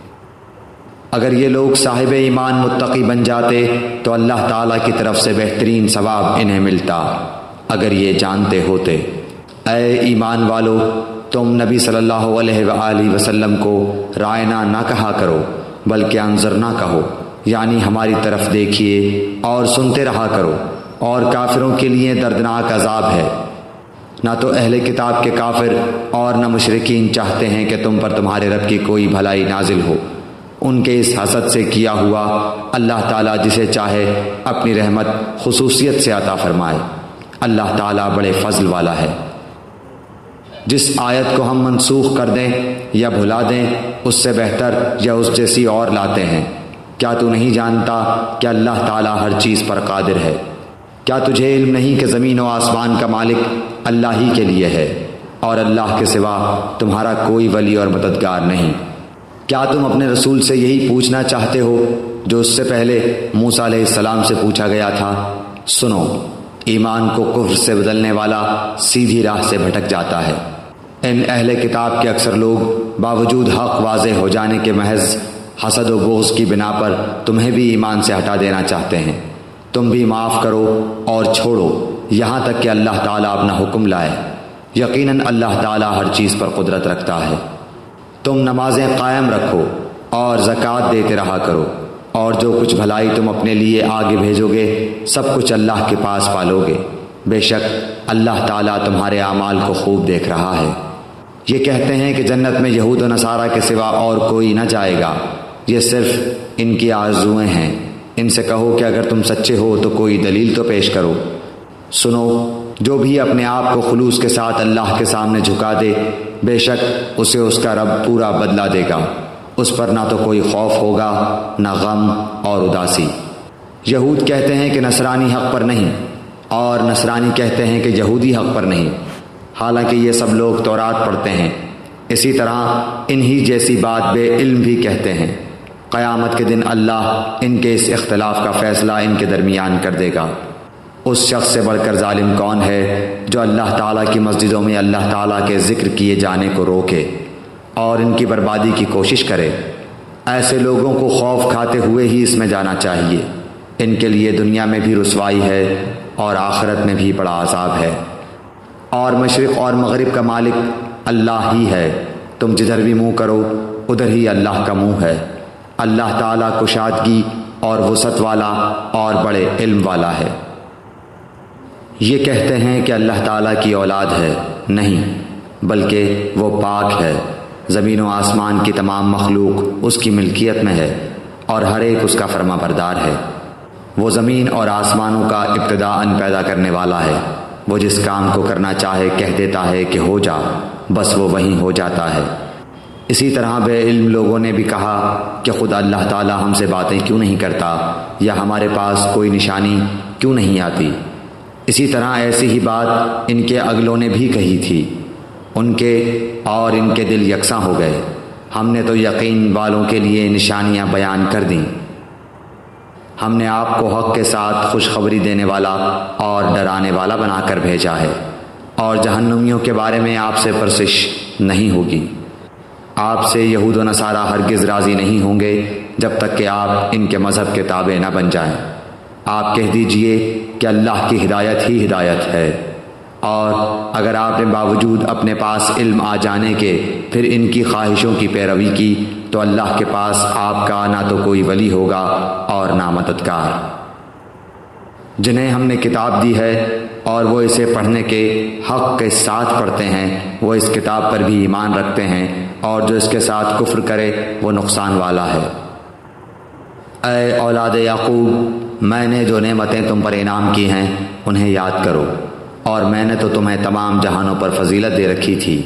اگر یہ لوگ صاحب ایمان متقی بن جاتے تو اللہ تعالیٰ کی طرف سے بہترین ثواب انہیں ملتا، اگر یہ جانتے ہوتے۔ اے ایمان والو، تم نبی صلی اللہ علیہ وآلہ وسلم کو رائنا نہ کہا کرو بلکہ انظرنا کہو، یعنی ہماری طرف دیکھیے اور سنتے رہا کرو، اور کافروں کے لیے دردناک عذاب ہے۔ نہ تو اہل کتاب کے کافر اور نہ مشرکین چاہتے ہیں کہ تم پر تمہارے رب کی کوئی بھلائی نازل ہو۔ ان کے اس حسد سے کیا ہوا اللہ تعالیٰ جسے چاہے اپنی رحمت خصوصیت سے عطا فرمائے۔ اللہ تعالیٰ بڑے فضل والا ہے۔ جس آیت کو ہم منسوخ کر دیں یا بھلا دیں اس سے بہتر یا اس جیسی اور لاتے ہیں۔ کیا تو نہیں جانتا کہ اللہ تعالیٰ ہر چیز پر قادر ہے؟ کیا تجھے علم نہیں کہ زمین و آسمان کا مالک اللہ ہی کے لیے ہے، اور اللہ کے سوا تمہارا کوئی ولی اور مددگار نہیں؟ کیا تم اپنے رسول سے یہی پوچھنا چاہتے ہو جو اس سے پہلے موسیٰ علیہ السلام سے پوچھا گیا تھا؟ سنو، ایمان کو کفر سے بدلنے والا سیدھی راہ سے بھٹک جاتا ہے۔ ان اہل کتاب کے اکثر لوگ باوجود حق واضح ہو جانے کے محض حسد و بغض کی بنا پر تمہیں بھی ایمان سے ہٹا دینا چاہتے ہیں۔ تم بھی معاف کرو اور چھوڑو یہاں تک کہ اللہ تعالیٰ اپنا حکم لائے۔ یقیناً اللہ تعالیٰ ہر چیز پر قدرت رکھتا ہے۔ تم نمازیں قائم رکھو اور زکوٰۃ دیتے رہا کرو، اور جو کچھ بھلائی تم اپنے لیے آگے بھیجو گے سب کچھ اللہ کے پاس پالو گے۔ بے شک اللہ تعالیٰ تمہارے اعمال کو خوب دیکھ رہا ہے۔ یہ کہتے ہیں کہ جنت میں یہود و نصارہ کے سوا اور کوئی نہ جائے گا، یہ صرف ان کی آرزوئیں ہیں۔ ان سے کہو کہ اگر تم سچے ہو تو کوئی دلیل تو پیش کرو۔ سنو، جو بھی اپنے آپ کو خلوص کے ساتھ اللہ کے سامنے جھکا دے، بے شک اسے اس کا رب پورا بدلہ دے گا۔ اس پر نہ تو کوئی خوف ہوگا نہ غم اور اداسی۔ یہود کہتے ہیں کہ نصرانی حق پر نہیں، اور نصرانی کہتے ہیں کہ یہودی حق پر نہیں، حالانکہ یہ سب لوگ تورات پڑھتے ہیں۔ اسی طرح انہی جیسی بات بے علم بھی کہتے ہیں۔ قیامت کے دن اللہ ان کے اس اختلاف کا فیصلہ ان کے درمیان کر دے گا۔ اس شخص سے بڑھ کر ظالم کون ہے جو اللہ تعالیٰ کی مسجدوں میں اللہ تعالیٰ کے ذکر کیے جانے کو روکے اور ان کی بربادی کی کوشش کرے؟ ایسے لوگوں کو خوف کھاتے ہوئے ہی اس میں جانا چاہیے۔ ان کے لیے دنیا میں بھی رسوائی ہے اور آخرت میں بھی بڑا عذاب ہے۔ اور مشرق اور مغرب کا مالک اللہ ہی ہے، تم جدھر بھی منہ کرو ادھر ہی اللہ کا منہ ہے۔ اللہ تعالیٰ کشادگی اور وسعت والا اور بڑے علم والا ہے۔ یہ کہتے ہیں کہ اللہ تعالیٰ کی اولاد ہے، نہیں بلکہ وہ پاک ہے۔ زمین و آسمان کی تمام مخلوق اس کی ملکیت میں ہے اور ہر ایک اس کا فرما بردار ہے۔ وہ زمین اور آسمانوں کا ابتداءً پیدا کرنے والا ہے۔ وہ جس کام کو کرنا چاہے کہہ دیتا ہے کہ ہو جا، بس وہ وہیں ہو جاتا ہے۔ اسی طرح بے علم لوگوں نے بھی کہا کہ خود اللہ تعالی ہم سے باتیں کیوں نہیں کرتا یا ہمارے پاس کوئی نشانی کیوں نہیں آتی۔ اسی طرح ایسی ہی بات ان کے اگلوں نے بھی کہی تھی، ان کے اور ان کے دل یکساں ہو گئے۔ ہم نے تو یقین والوں کے لیے نشانیاں بیان کر دیں۔ ہم نے آپ کو حق کے ساتھ خوشخبری دینے والا اور ڈرانے والا بنا کر بھیجا ہے، اور جہنمیوں کے بارے میں آپ سے پرسش نہیں ہوگی۔ آپ سے یہود و نصارہ ہرگز راضی نہیں ہوں گے جب تک کہ آپ ان کے مذہب کے تابع نہ بن جائیں۔ آپ کہہ دیجئے کہ اللہ کی ہدایت ہی ہدایت ہے، اور اگر آپ نے باوجود اپنے پاس علم آ جانے کے پھر ان کی خواہشوں کی پیروی کی تو اللہ کے پاس آپ کا نہ تو کوئی ولی ہوگا اور نہ مددگار۔ جنہیں ہم نے کتاب دی ہے اور وہ اسے پڑھنے کے حق کے ساتھ پڑھتے ہیں، وہ اس کتاب پر بھی ایمان رکھتے ہیں، اور جو اس کے ساتھ کفر کرے وہ نقصان والا ہے۔ اے اولاد یعقوب، میں نے جو نعمتیں تم پر انعام کی ہیں انہیں یاد کرو، اور میں نے تو تمہیں تمام جہانوں پر فضیلت دے رکھی تھی۔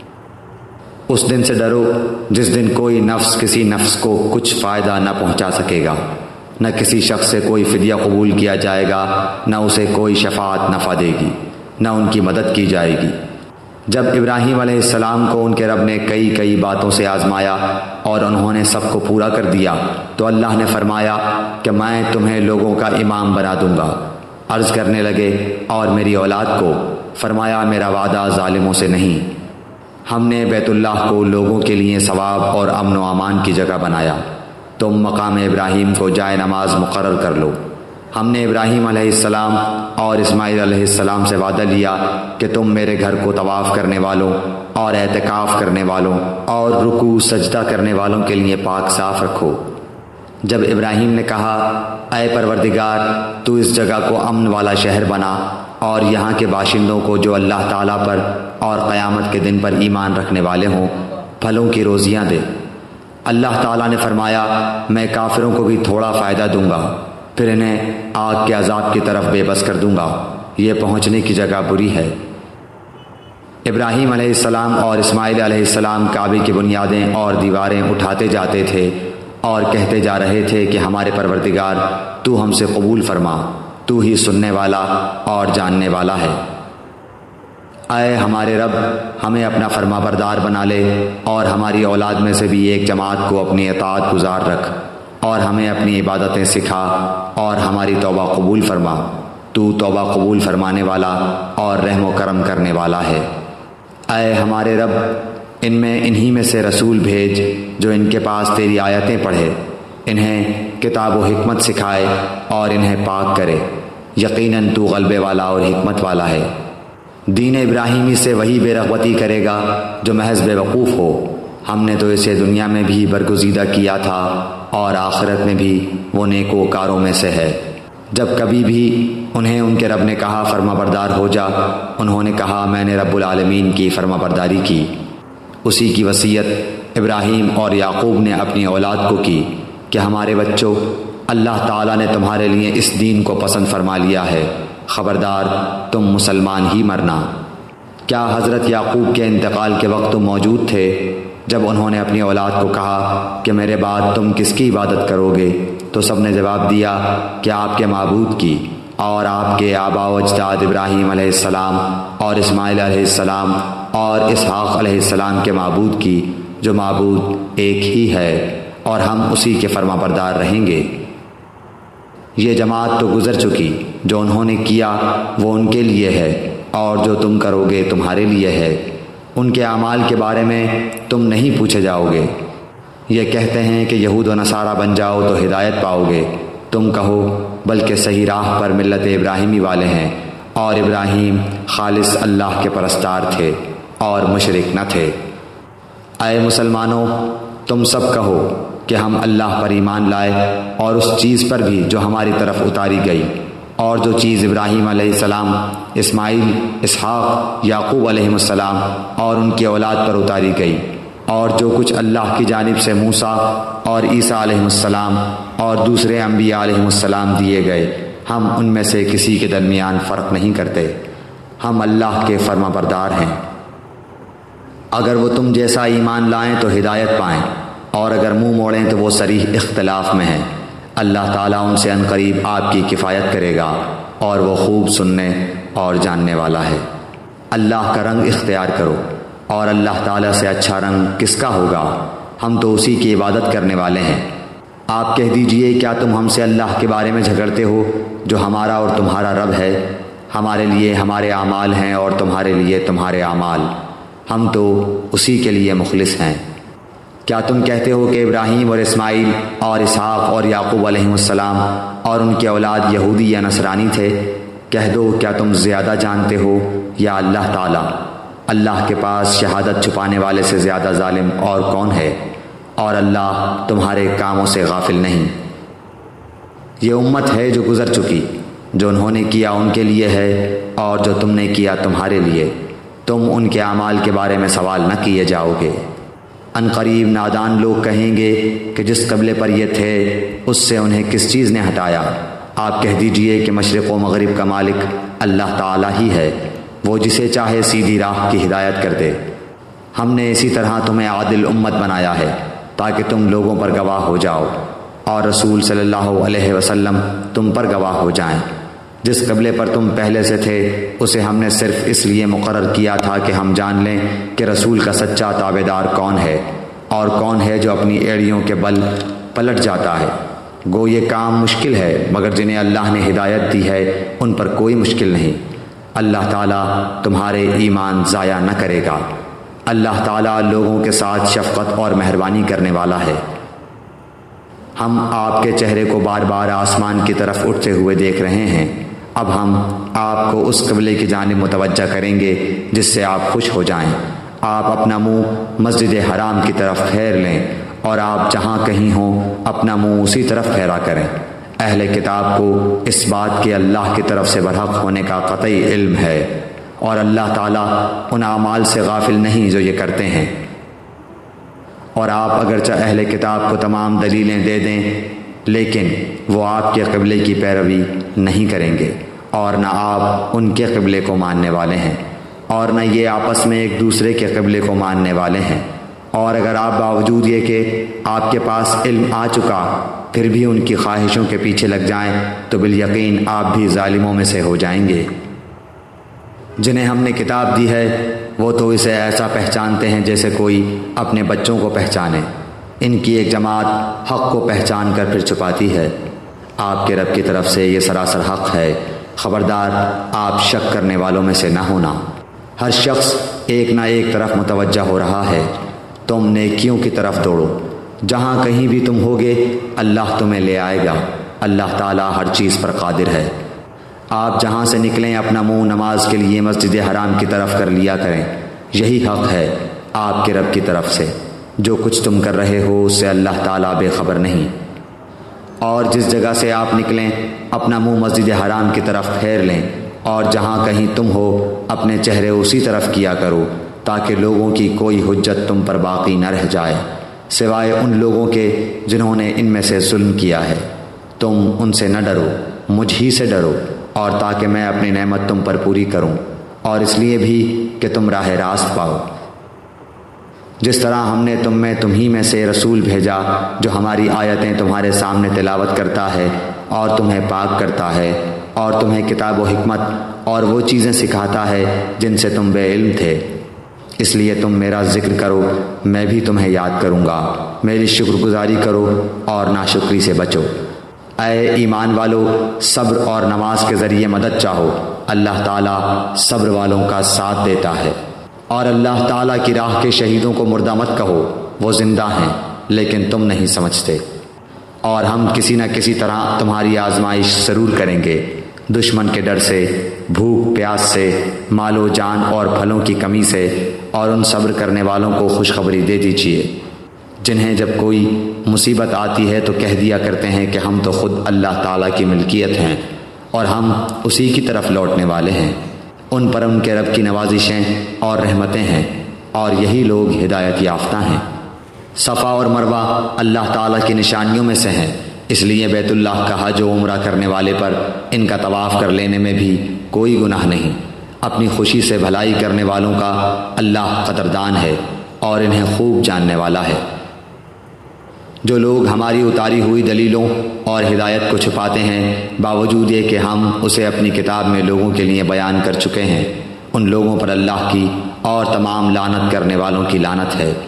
اس دن سے ڈرو جس دن کوئی نفس کسی نفس کو کچھ فائدہ نہ پہنچا سکے گا، نہ کسی شخص سے کوئی فدیہ قبول کیا جائے گا، نہ اسے کوئی شفاعت نفع دے گی، نہ ان کی مدد کی جائے گی۔ جب ابراہیم علیہ السلام کو ان کے رب نے کئی کئی باتوں سے آزمایا اور انہوں نے سب کو پورا کر دیا تو اللہ نے فرمایا کہ میں تمہیں لوگوں کا امام بنا دوں گا۔ عرض کرنے لگے اور میری اولاد کو؟ فرمایا میرا وعدہ ظالموں سے نہیں۔ ہم نے بیت اللہ کو لوگوں کے لیے ثواب اور امن و امان کی جگہ بنایا، تم مقام ابراہیم کو جائے نماز مقرر کر لو۔ ہم نے ابراہیم علیہ السلام اور اسماعیل علیہ السلام سے وعدہ لیا کہ تم میرے گھر کو طواف کرنے والوں اور اعتکاف کرنے والوں اور رکوع سجدہ کرنے والوں کے لیے پاک صاف رکھو۔ جب ابراہیم نے کہا اے پروردگار، تو اس جگہ کو امن والا شہر بنا اور یہاں کے باشندوں کو جو اللہ تعالیٰ پر اور قیامت کے دن پر ایمان رکھنے والے ہوں پھلوں کی روزیاں دے۔ اللہ تعالیٰ نے فرمایا میں کافروں کو بھی تھوڑا فائدہ دوں گا، پھر انہیں آگ کے عذاب کی طرف بے بس کر دوں گا، یہ پہنچنے کی جگہ بری ہے۔ ابراہیم علیہ السلام اور اسماعیل علیہ السلام کعبے کی بنیادیں اور دیواریں اٹھاتے جاتے تھے اور کہتے جا رہے تھے کہ ہمارے پروردگار تو ہم سے قبول فرما، تو ہی سننے والا اور جاننے والا ہے۔ اے ہمارے رب، ہمیں اپنا فرما بردار بنا لے اور ہماری اولاد میں سے بھی ایک جماعت کو اپنی اطاعت گزار رکھ، اور ہمیں اپنی عبادتیں سکھا اور ہماری توبہ قبول فرما، تو توبہ قبول فرمانے والا اور رحم و کرم کرنے والا ہے۔ اے ہمارے رب، ان میں انہی میں سے رسول بھیج جو ان کے پاس تیری آیتیں پڑھے، انہیں کتاب و حکمت سکھائے اور انہیں پاک کرے، یقیناً تو غلبے والا اور حکمت والا ہے۔ دین ابراہیمی سے وہی بے رغبتی کرے گا جو محض بے وقوف ہو، ہم نے تو اسے دنیا میں بھی برگزیدہ کیا تھا اور آخرت میں بھی وہ نیکوکاروں میں سے ہے۔ جب کبھی بھی انہیں ان کے رب نے کہا فرما بردار ہو جا، انہوں نے کہا میں نے رب العالمین کی فرما برداری کی۔ اسی کی وصیت ابراہیم اور یعقوب نے اپنی اولاد کو کی کہ ہمارے بچوں، اللہ تعالیٰ نے تمہارے لیے اس دین کو پسند فرما لیا ہے، خبردار تم مسلمان ہی مرنا۔ کیا حضرت یعقوب کے انتقال کے وقت تم موجود تھے جب انہوں نے اپنی اولاد کو کہا کہ میرے بعد تم کس کی عبادت کرو گے؟ تو سب نے جواب دیا کہ آپ کے معبود کی، اور آپ کے آبا و اجداد ابراہیم علیہ السلام اور اسماعیل علیہ السلام اور اسحاق علیہ السلام کے معبود کی، جو معبود ایک ہی ہے، اور ہم اسی کے فرما بردار رہیں گے۔ یہ جماعت تو گزر چکی، جو انہوں نے کیا وہ ان کے لیے ہے، اور جو تم کرو گے تمہارے لیے ہے، ان کے اعمال کے بارے میں تم نہیں پوچھے جاؤ گے۔ یہ کہتے ہیں کہ یہود و نصارہ بن جاؤ تو ہدایت پاؤ گے، تم کہو بلکہ صحیح راہ پر ملت ابراہیمی والے ہیں، اور ابراہیم خالص اللہ کے پرستار تھے اور مشرک نہ تھے۔ اے مسلمانوں، تم سب کہو کہ ہم اللہ پر ایمان لائے اور اس چیز پر بھی جو ہماری طرف اتاری گئی، اور جو چیز ابراہیم علیہ السلام، اسماعیل، اسحاق، یعقوب علیہ السلام اور ان کی اولاد پر اتاری گئی، اور جو کچھ اللہ کی جانب سے موسیٰ اور عیسیٰ علیہ السلام اور دوسرے انبیاء علیہ السلام دیے گئے، ہم ان میں سے کسی کے درمیان فرق نہیں کرتے، ہم اللہ کے فرما بردار ہیں۔ اگر وہ تم جیسا ایمان لائیں تو ہدایت پائیں، اور اگر منہ موڑیں تو وہ صریح اختلاف میں ہیں۔ اللہ تعالیٰ ان سے عنقریب آپ کی کفایت کرے گا، اور وہ خوب سننے اور جاننے والا ہے۔ اللہ کا رنگ اختیار کرو، اور اللہ تعالیٰ سے اچھا رنگ کس کا ہوگا؟ ہم تو اسی کی عبادت کرنے والے ہیں۔ آپ کہہ دیجئے، کیا تم ہم سے اللہ کے بارے میں جھگڑتے ہو جو ہمارا اور تمہارا رب ہے؟ ہمارے لیے ہمارے اعمال ہیں اور تمہارے لیے تمہارے اعمال، ہم تو اسی کے لیے مخلص ہیں۔ کیا تم کہتے ہو کہ ابراہیم اور اسماعیل اور اسحاق اور یعقوب علیہ السلام اور ان کے اولاد یہودی یا نصرانی تھے؟ کہہ دو، کیا تم زیادہ جانتے ہو یا اللہ تعالیٰ؟ اللہ کے پاس شہادت چھپانے والے سے زیادہ ظالم اور کون ہے، اور اللہ تمہارے کاموں سے غافل نہیں۔ یہ امت ہے جو گزر چکی، جو انہوں نے کیا ان کے لیے ہے، اور جو تم نے کیا تمہارے لیے، تم ان کے اعمال کے بارے میں سوال نہ کیے جاؤ گے۔ ان قریب نادان لوگ کہیں گے کہ جس قبلے پر یہ تھے اس سے انہیں کس چیز نے ہٹایا؟ آپ کہہ دیجئے کہ مشرق و مغرب کا مالک اللہ تعالیٰ ہی ہے، وہ جسے چاہے سیدھی راہ کی ہدایت کر دے۔ ہم نے اسی طرح تمہیں عادل امت بنایا ہے تاکہ تم لوگوں پر گواہ ہو جاؤ، اور رسول صلی اللہ علیہ وسلم تم پر گواہ ہو جائیں۔ جس قبلے پر تم پہلے سے تھے اسے ہم نے صرف اس لیے مقرر کیا تھا کہ ہم جان لیں کہ رسول کا سچا تابعدار کون ہے، اور کون ہے جو اپنی ایڑیوں کے بل پلٹ جاتا ہے۔ گو یہ کام مشکل ہے، مگر جنہیں اللہ نے ہدایت دی ہے ان پر کوئی مشکل نہیں۔ اللہ تعالیٰ تمہارے ایمان ضائع نہ کرے گا۔ اللہ تعالیٰ لوگوں کے ساتھ شفقت اور مہربانی کرنے والا ہے۔ ہم آپ کے چہرے کو بار بار آسمان کی طرف اٹھتے ہوئے دیکھ رہے ہیں۔ اب ہم آپ کو اس قبلے کی جانب متوجہ کریں گے جس سے آپ خوش ہو جائیں۔ آپ اپنا منہ مسجد حرام کی طرف پھیر لیں، اور آپ جہاں کہیں ہوں اپنا منہ اسی طرف پھیرا کریں۔ اہل کتاب کو اس بات کے اللہ کی طرف سے برحق ہونے کا قطعی علم ہے، اور اللہ تعالیٰ ان اعمال سے غافل نہیں جو یہ کرتے ہیں۔ اور آپ اگرچہ اہل کتاب کو تمام دلیلیں دے دیں، لیکن وہ آپ کے قبلے کی پیروی نہیں کریں گے، اور نہ آپ ان کے قبلے کو ماننے والے ہیں، اور نہ یہ آپس میں ایک دوسرے کے قبلے کو ماننے والے ہیں۔ اور اگر آپ باوجود یہ کہ آپ کے پاس علم آ چکا پھر بھی ان کی خواہشوں کے پیچھے لگ جائیں تو بالیقین آپ بھی ظالموں میں سے ہو جائیں گے۔ جنہیں ہم نے کتاب دی ہے وہ تو اسے ایسا پہچانتے ہیں جیسے کوئی اپنے بچوں کو پہچانے۔ ان کی ایک جماعت حق کو پہچان کر پھر چھپاتی ہے۔ آپ کے رب کی طرف سے یہ سراسر حق ہے، خبردار آپ شک کرنے والوں میں سے نہ ہونا۔ ہر شخص ایک نہ ایک طرف متوجہ ہو رہا ہے، تم نیکیوں کی طرف دوڑو۔ جہاں کہیں بھی تم ہوگے اللہ تمہیں لے آئے گا۔ اللہ تعالیٰ ہر چیز پر قادر ہے۔ آپ جہاں سے نکلیں اپنا منہ نماز کے لیے مسجد حرام کی طرف کر لیا کریں، یہی حق ہے آپ کے رب کی طرف سے۔ جو کچھ تم کر رہے ہو اس سے اللہ تعالیٰ بے خبر نہیں۔ اور جس جگہ سے آپ نکلیں اپنا منہ مسجد حرام کی طرف پھیر لیں، اور جہاں کہیں تم ہو اپنے چہرے اسی طرف کیا کرو تاکہ لوگوں کی کوئی حجت تم پر باقی نہ رہ جائے سوائے ان لوگوں کے جنہوں نے ان میں سے ظلم کیا ہے۔ تم ان سے نہ ڈرو، مجھ ہی سے ڈرو، اور تاکہ میں اپنی نعمت تم پر پوری کروں، اور اس لیے بھی کہ تم راہ راست پاؤ۔ جس طرح ہم نے تم میں تمہیں میں سے رسول بھیجا جو ہماری آیتیں تمہارے سامنے تلاوت کرتا ہے اور تمہیں پاک کرتا ہے، اور تمہیں کتاب و حکمت اور وہ چیزیں سکھاتا ہے جن سے تم بے علم تھے، اس لیے تم میرا ذکر کرو، میں بھی تمہیں یاد کروں گا۔ میری شکر گزاری کرو اور ناشکری سے بچو۔ اے ایمان والو، صبر اور نماز کے ذریعے مدد چاہو، اللہ تعالیٰ صبر والوں کا ساتھ دیتا ہے۔ اور اللہ تعالیٰ کی راہ کے شہیدوں کو مردہ مت کہو، وہ زندہ ہیں لیکن تم نہیں سمجھتے۔ اور ہم کسی نہ کسی طرح تمہاری آزمائش ضرور کریں گے، دشمن کے ڈر سے، بھوک پیاس سے، مال و جان اور پھلوں کی کمی سے، اور ان صبر کرنے والوں کو خوشخبری دے دیجیے جنہیں جب کوئی مصیبت آتی ہے تو کہہ دیا کرتے ہیں کہ ہم تو خود اللہ تعالیٰ کی ملکیت ہیں اور ہم اسی کی طرف لوٹنے والے ہیں۔ ان پر ان کے رب کی نوازشیں اور رحمتیں ہیں، اور یہی لوگ ہدایت یافتہ ہیں۔ صفا اور مروہ اللہ تعالیٰ کی نشانیوں میں سے ہیں، اس لیے بیت اللہ کا حج و عمرہ کرنے والے پر ان کا طواف کر لینے میں بھی کوئی گناہ نہیں۔ اپنی خوشی سے بھلائی کرنے والوں کا اللہ قدردان ہے اور انہیں خوب جاننے والا ہے۔ جو لوگ ہماری اتاری ہوئی دلیلوں اور ہدایت کو چھپاتے ہیں باوجود یہ کہ ہم اسے اپنی کتاب میں لوگوں کے لیے بیان کر چکے ہیں، ان لوگوں پر اللہ کی اور تمام لعنت کرنے والوں کی لعنت ہے۔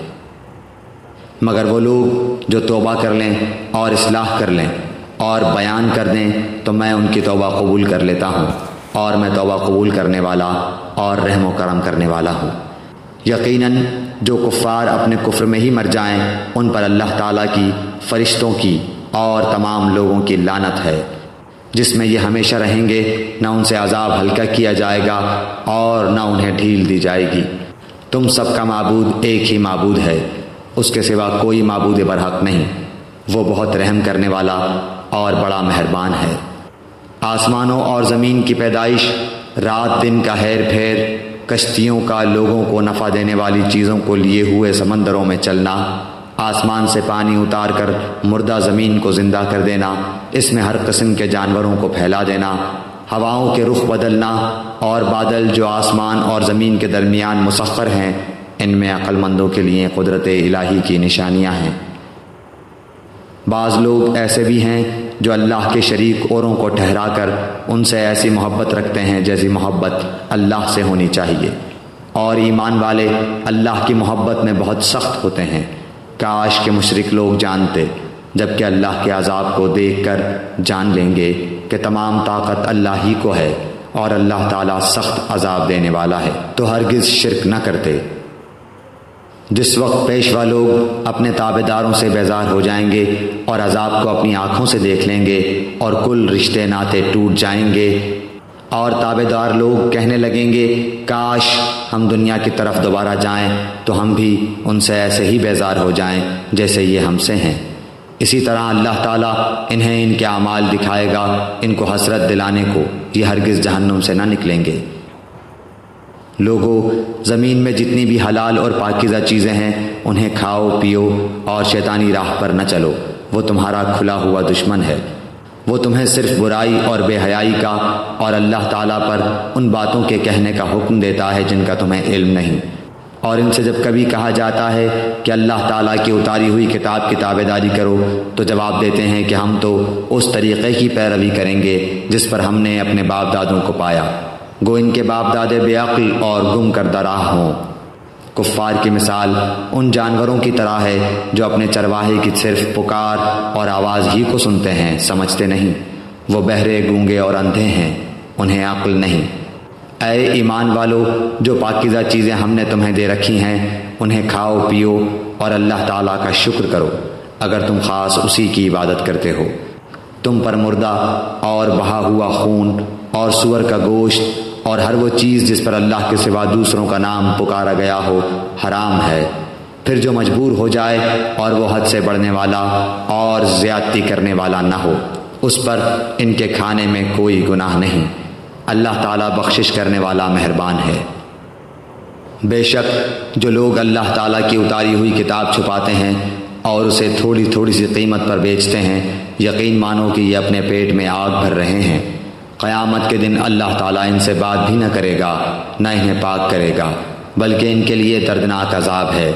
مگر وہ لوگ جو توبہ کر لیں اور اصلاح کر لیں اور بیان کر دیں تو میں ان کی توبہ قبول کر لیتا ہوں، اور میں توبہ قبول کرنے والا اور رحم و کرم کرنے والا ہوں۔ یقیناً جو کفار اپنے کفر میں ہی مر جائیں ان پر اللہ تعالیٰ کی، فرشتوں کی اور تمام لوگوں کی لعنت ہے، جس میں یہ ہمیشہ رہیں گے، نہ ان سے عذاب ہلکا کیا جائے گا اور نہ انہیں ڈھیل دی جائے گی۔ تم سب کا معبود ایک ہی معبود ہے، اس کے سوا کوئی معبود برحق نہیں، وہ بہت رحم کرنے والا اور بڑا مہربان ہے۔ آسمانوں اور زمین کی پیدائش، رات دن کا ہیر پھیر، کشتیوں کا لوگوں کو نفع دینے والی چیزوں کو لیے ہوئے سمندروں میں چلنا، آسمان سے پانی اتار کر مردہ زمین کو زندہ کر دینا، اس میں ہر قسم کے جانوروں کو پھیلا دینا، ہواؤں کے رخ بدلنا اور بادل جو آسمان اور زمین کے درمیان مسخر ہیں، ان میں عقل مندوں کے لیے قدرت الہی کی نشانیاں ہیں۔ بعض لوگ ایسے بھی ہیں جو اللہ کے شریک اوروں کو ٹھہرا کر ان سے ایسی محبت رکھتے ہیں جیسی محبت اللہ سے ہونی چاہیے، اور ایمان والے اللہ کی محبت میں بہت سخت ہوتے ہیں۔ کاش کے مشرک لوگ جانتے، جبکہ اللہ کے عذاب کو دیکھ کر جان لیں گے کہ تمام طاقت اللہ ہی کو ہے اور اللہ تعالیٰ سخت عذاب دینے والا ہے، تو ہرگز شرک نہ کرتے۔ جس وقت پیشوا لوگ اپنے تابع داروں سے بیزار ہو جائیں گے اور عذاب کو اپنی آنکھوں سے دیکھ لیں گے اور کل رشتے ناطے ٹوٹ جائیں گے، اور تابع دار لوگ کہنے لگیں گے کاش ہم دنیا کی طرف دوبارہ جائیں تو ہم بھی ان سے ایسے ہی بیزار ہو جائیں جیسے یہ ہم سے ہیں۔ اسی طرح اللہ تعالیٰ انہیں ان کے اعمال دکھائے گا، ان کو حسرت دلانے کو، یہ ہرگز جہنم سے نہ نکلیں گے۔ لوگو، زمین میں جتنی بھی حلال اور پاکیزہ چیزیں ہیں انہیں کھاؤ پیو اور شیطانی راہ پر نہ چلو، وہ تمہارا کھلا ہوا دشمن ہے۔ وہ تمہیں صرف برائی اور بے حیائی کا اور اللہ تعالیٰ پر ان باتوں کے کہنے کا حکم دیتا ہے جن کا تمہیں علم نہیں، اور ان سے جب کبھی کہا جاتا ہے کہ اللہ تعالیٰ کی اتاری ہوئی کتاب کی تابع داری کرو تو جواب دیتے ہیں کہ ہم تو اس طریقے کی پیروی کریں گے جس پر ہم نے اپنے باپ دادوں کو پایا، گو ان کے باپ دادے بے عقل اور گم کردہ راہ ہوں۔ کفار کی مثال ان جانوروں کی طرح ہے جو اپنے چرواہے کی صرف پکار اور آواز ہی کو سنتے ہیں، سمجھتے نہیں۔ وہ بہرے، گونگے اور اندھے ہیں، انہیں عقل نہیں۔ اے ایمان والو، جو پاکیزہ چیزیں ہم نے تمہیں دے رکھی ہیں انہیں کھاؤ پیو اور اللہ تعالیٰ کا شکر کرو اگر تم خاص اسی کی عبادت کرتے ہو۔ تم پر مردہ اور بہا ہوا خون اور سور کا گوشت اور ہر وہ چیز جس پر اللہ کے سوا دوسروں کا نام پکارا گیا ہو حرام ہے۔ پھر جو مجبور ہو جائے اور وہ حد سے بڑھنے والا اور زیادتی کرنے والا نہ ہو، اس پر ان کے کھانے میں کوئی گناہ نہیں، اللہ تعالیٰ بخشش کرنے والا مہربان ہے۔ بے شک جو لوگ اللہ تعالیٰ کی اتاری ہوئی کتاب چھپاتے ہیں اور اسے تھوڑی تھوڑی سی قیمت پر بیچتے ہیں، یقین مانو کہ یہ اپنے پیٹ میں آگ بھر رہے ہیں۔ قیامت کے دن اللہ تعالیٰ ان سے بات بھی نہ کرے گا، نہ انہیں پاک کرے گا، بلکہ ان کے لیے دردناک عذاب ہے۔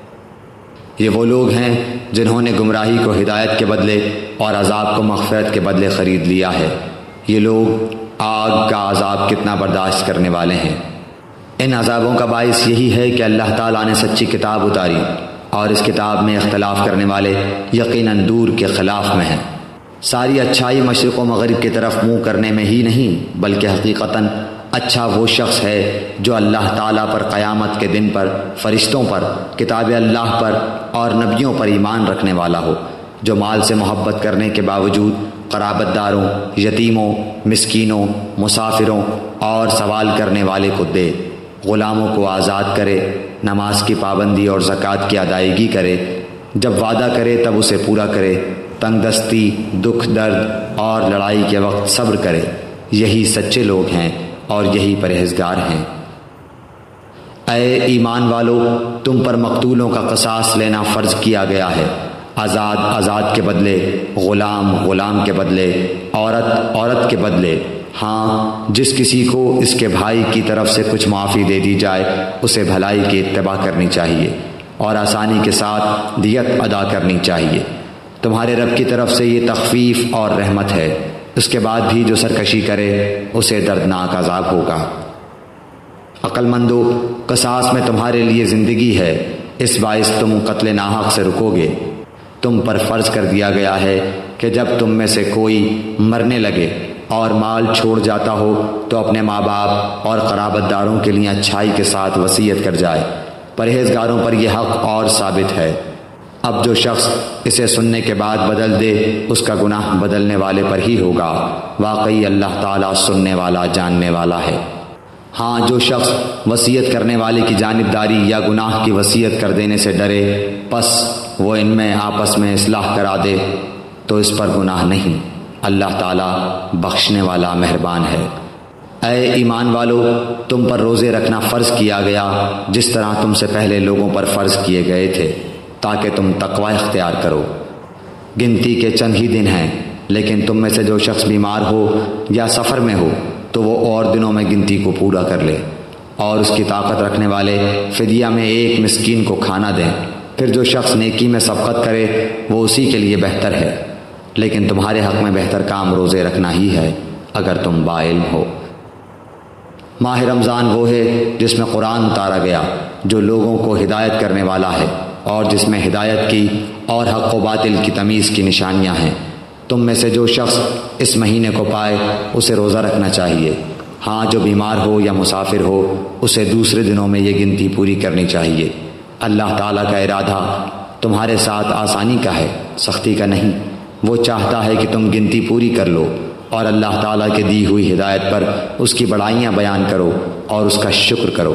یہ وہ لوگ ہیں جنہوں نے گمراہی کو ہدایت کے بدلے اور عذاب کو مغفرت کے بدلے خرید لیا ہے۔ یہ لوگ آگ کا عذاب کتنا برداشت کرنے والے ہیں۔ ان عذابوں کا باعث یہی ہے کہ اللہ تعالیٰ نے سچی کتاب اتاری اور اس کتاب میں اختلاف کرنے والے یقیناً دور کے خلاف میں ہیں۔ ساری اچھائی مشرق و مغرب کی طرف منہ کرنے میں ہی نہیں، بلکہ حقیقتاً اچھا وہ شخص ہے جو اللہ تعالیٰ پر، قیامت کے دن پر، فرشتوں پر، کتاب اللہ پر اور نبیوں پر ایمان رکھنے والا ہو، جو مال سے محبت کرنے کے باوجود قرابت داروں، یتیموں، مسکینوں، مسافروں اور سوال کرنے والے کو دے، غلاموں کو آزاد کرے، نماز کی پابندی اور زکوٰۃ کی ادائیگی کرے، جب وعدہ کرے تب اسے پورا کرے، تنگ دستی، دکھ درد اور لڑائی کے وقت صبر کرے۔ یہی سچے لوگ ہیں اور یہی پرہیزگار ہیں۔ اے ایمان والو، تم پر مقتولوں کا قصاص لینا فرض کیا گیا ہے، آزاد آزاد کے بدلے، غلام غلام کے بدلے، عورت عورت کے بدلے، ہاں جس کسی کو اس کے بھائی کی طرف سے کچھ معافی دے دی جائے اسے بھلائی کی اتباع کرنی چاہیے اور آسانی کے ساتھ دیت ادا کرنی چاہیے۔ تمہارے رب کی طرف سے یہ تخفیف اور رحمت ہے، اس کے بعد بھی جو سرکشی کرے اسے دردناک عذاب ہوگا۔ عقل مندو، قصاص میں تمہارے لیے زندگی ہے، اس باعث تم قتل ناحق سے رکو گے۔ تم پر فرض کر دیا گیا ہے کہ جب تم میں سے کوئی مرنے لگے اور مال چھوڑ جاتا ہو تو اپنے ماں باپ اور قرابت داروں کے لیے اچھائی کے ساتھ وصیت کر جائے۔ پرہیزگاروں پر یہ حق اور ثابت ہے۔ اب جو شخص اسے سننے کے بعد بدل دے اس کا گناہ بدلنے والے پر ہی ہوگا۔ واقعی اللہ تعالیٰ سننے والا جاننے والا ہے۔ ہاں جو شخص وصیت کرنے والے کی جانبداری یا گناہ کی وصیت کر دینے سے ڈرے پس وہ ان میں آپس میں اصلاح کرا دے تو اس پر گناہ نہیں، اللہ تعالیٰ بخشنے والا مہربان ہے۔ اے ایمان والو، تم پر روزے رکھنا فرض کیا گیا جس طرح تم سے پہلے لوگوں پر فرض کیے گئے تھے تاکہ تم تقوی اختیار کرو۔ گنتی کے چند ہی دن ہیں، لیکن تم میں سے جو شخص بیمار ہو یا سفر میں ہو تو وہ اور دنوں میں گنتی کو پورا کر لے، اور اس کی طاقت رکھنے والے فدیہ میں ایک مسکین کو کھانا دیں۔ پھر جو شخص نیکی میں سبقت کرے وہ اسی کے لیے بہتر ہے، لیکن تمہارے حق میں بہتر کام روزے رکھنا ہی ہے اگر تم باعلم ہو۔ ماہ رمضان وہ ہے جس میں قرآن اتارا گیا، جو لوگوں کو ہدایت کرنے والا ہے اور جس میں ہدایت کی اور حق و باطل کی تمیز کی نشانیاں ہیں۔ تم میں سے جو شخص اس مہینے کو پائے اسے روزہ رکھنا چاہیے۔ ہاں جو بیمار ہو یا مسافر ہو اسے دوسرے دنوں میں یہ گنتی پوری کرنی چاہیے۔ اللہ تعالیٰ کا ارادہ تمہارے ساتھ آسانی کا ہے، سختی کا نہیں۔ وہ چاہتا ہے کہ تم گنتی پوری کر لو اور اللہ تعالیٰ کے دی ہوئی ہدایت پر اس کی بڑائیاں بیان کرو اور اس کا شکر کرو۔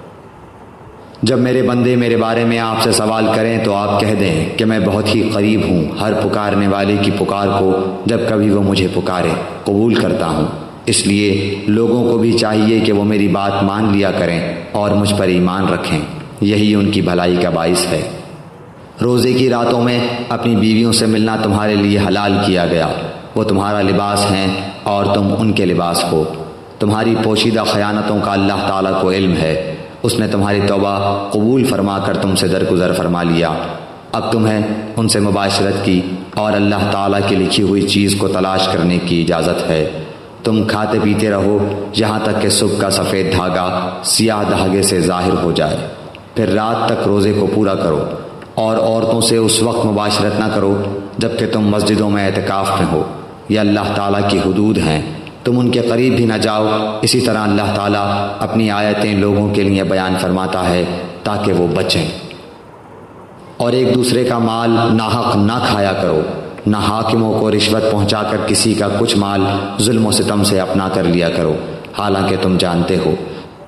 جب میرے بندے میرے بارے میں آپ سے سوال کریں تو آپ کہہ دیں کہ میں بہت ہی قریب ہوں، ہر پکارنے والے کی پکار کو جب کبھی وہ مجھے پکارے قبول کرتا ہوں۔ اس لیے لوگوں کو بھی چاہیے کہ وہ میری بات مان لیا کریں اور مجھ پر ایمان رکھیں، یہی ان کی بھلائی کا باعث ہے۔ روزے کی راتوں میں اپنی بیویوں سے ملنا تمہارے لیے حلال کیا گیا، وہ تمہارا لباس ہیں اور تم ان کے لباس ہو۔ تمہاری پوشیدہ خیانتوں کا اللہ تعالیٰ کو علم ہے، اس نے تمہاری توبہ قبول فرما کر تم سے درگزر فرما لیا۔ اب تمہیں ان سے مباشرت کی اور اللہ تعالیٰ کی لکھی ہوئی چیز کو تلاش کرنے کی اجازت ہے۔ تم کھاتے پیتے رہو یہاں تک کہ صبح کا سفید دھاگا سیاہ دھاگے سے ظاہر ہو جائے، پھر رات تک روزے کو پورا کرو اور عورتوں سے اس وقت مباشرت نہ کرو جب کہ تم مسجدوں میں اعتکاف میں ہو، یہ اللہ تعالیٰ کی حدود ہیں، تم ان کے قریب بھی نہ جاؤ۔ اسی طرح اللہ تعالیٰ اپنی آیتیں لوگوں کے لیے بیان فرماتا ہے تاکہ وہ بچیں۔ اور ایک دوسرے کا مال ناحق نہ کھایا کرو، نہ حاکموں کو رشوت پہنچا کر کسی کا کچھ مال ظلم و ستم سے اپنا کر لیا کرو، حالانکہ تم جانتے ہو۔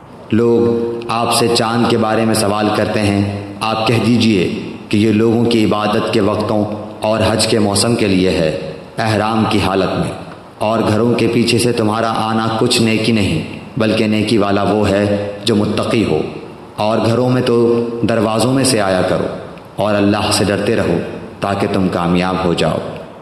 لوگ آپ سے چاند کے بارے میں سوال کرتے ہیں، آپ کہہ دیجئے کہ یہ لوگوں کی عبادت کے وقتوں اور حج کے موسم کے لیے ہے، احرام کی حالت میں، اور گھروں کے پیچھے سے تمہارا آنا کچھ نیکی نہیں بلکہ نیکی والا وہ ہے جو متقی ہو، اور گھروں میں تو دروازوں میں سے آیا کرو اور اللہ سے ڈرتے رہو تاکہ تم کامیاب ہو جاؤ۔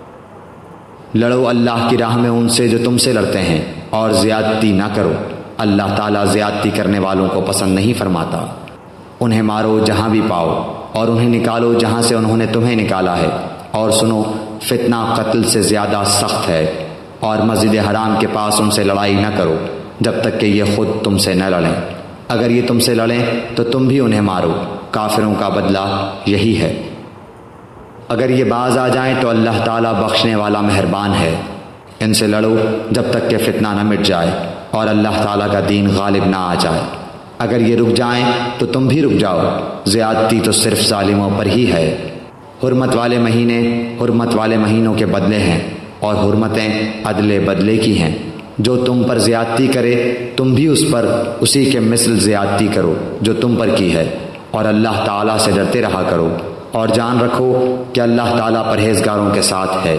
لڑو اللہ کی راہ میں ان سے جو تم سے لڑتے ہیں اور زیادتی نہ کرو، اللہ تعالیٰ زیادتی کرنے والوں کو پسند نہیں فرماتا۔ انہیں مارو جہاں بھی پاؤ اور انہیں نکالو جہاں سے انہوں نے تمہیں نکالا ہے، اور سنو فتنہ قتل سے زیادہ سخت ہے، اور مسجد حرام کے پاس ان سے لڑائی نہ کرو جب تک کہ یہ خود تم سے نہ لڑیں، اگر یہ تم سے لڑیں تو تم بھی انہیں مارو، کافروں کا بدلہ یہی ہے۔ اگر یہ باز آ جائیں تو اللہ تعالیٰ بخشنے والا مہربان ہے۔ ان سے لڑو جب تک کہ فتنہ نہ مٹ جائے اور اللہ تعالیٰ کا دین غالب نہ آ جائے۔ اگر یہ رک جائیں تو تم بھی رک جاؤ، زیادتی تو صرف ظالموں پر ہی ہے۔ حرمت والے مہینے حرمت والے مہینوں کے بدلے ہیں، اور حرمتیں عدل بدلے کی ہیں۔ جو تم پر زیادتی کرے تم بھی اس پر اسی کے مثل زیادتی کرو جو تم پر کی ہے، اور اللہ تعالیٰ سے ڈرتے رہا کرو، اور جان رکھو کہ اللہ تعالیٰ پرہیزگاروں کے ساتھ ہے۔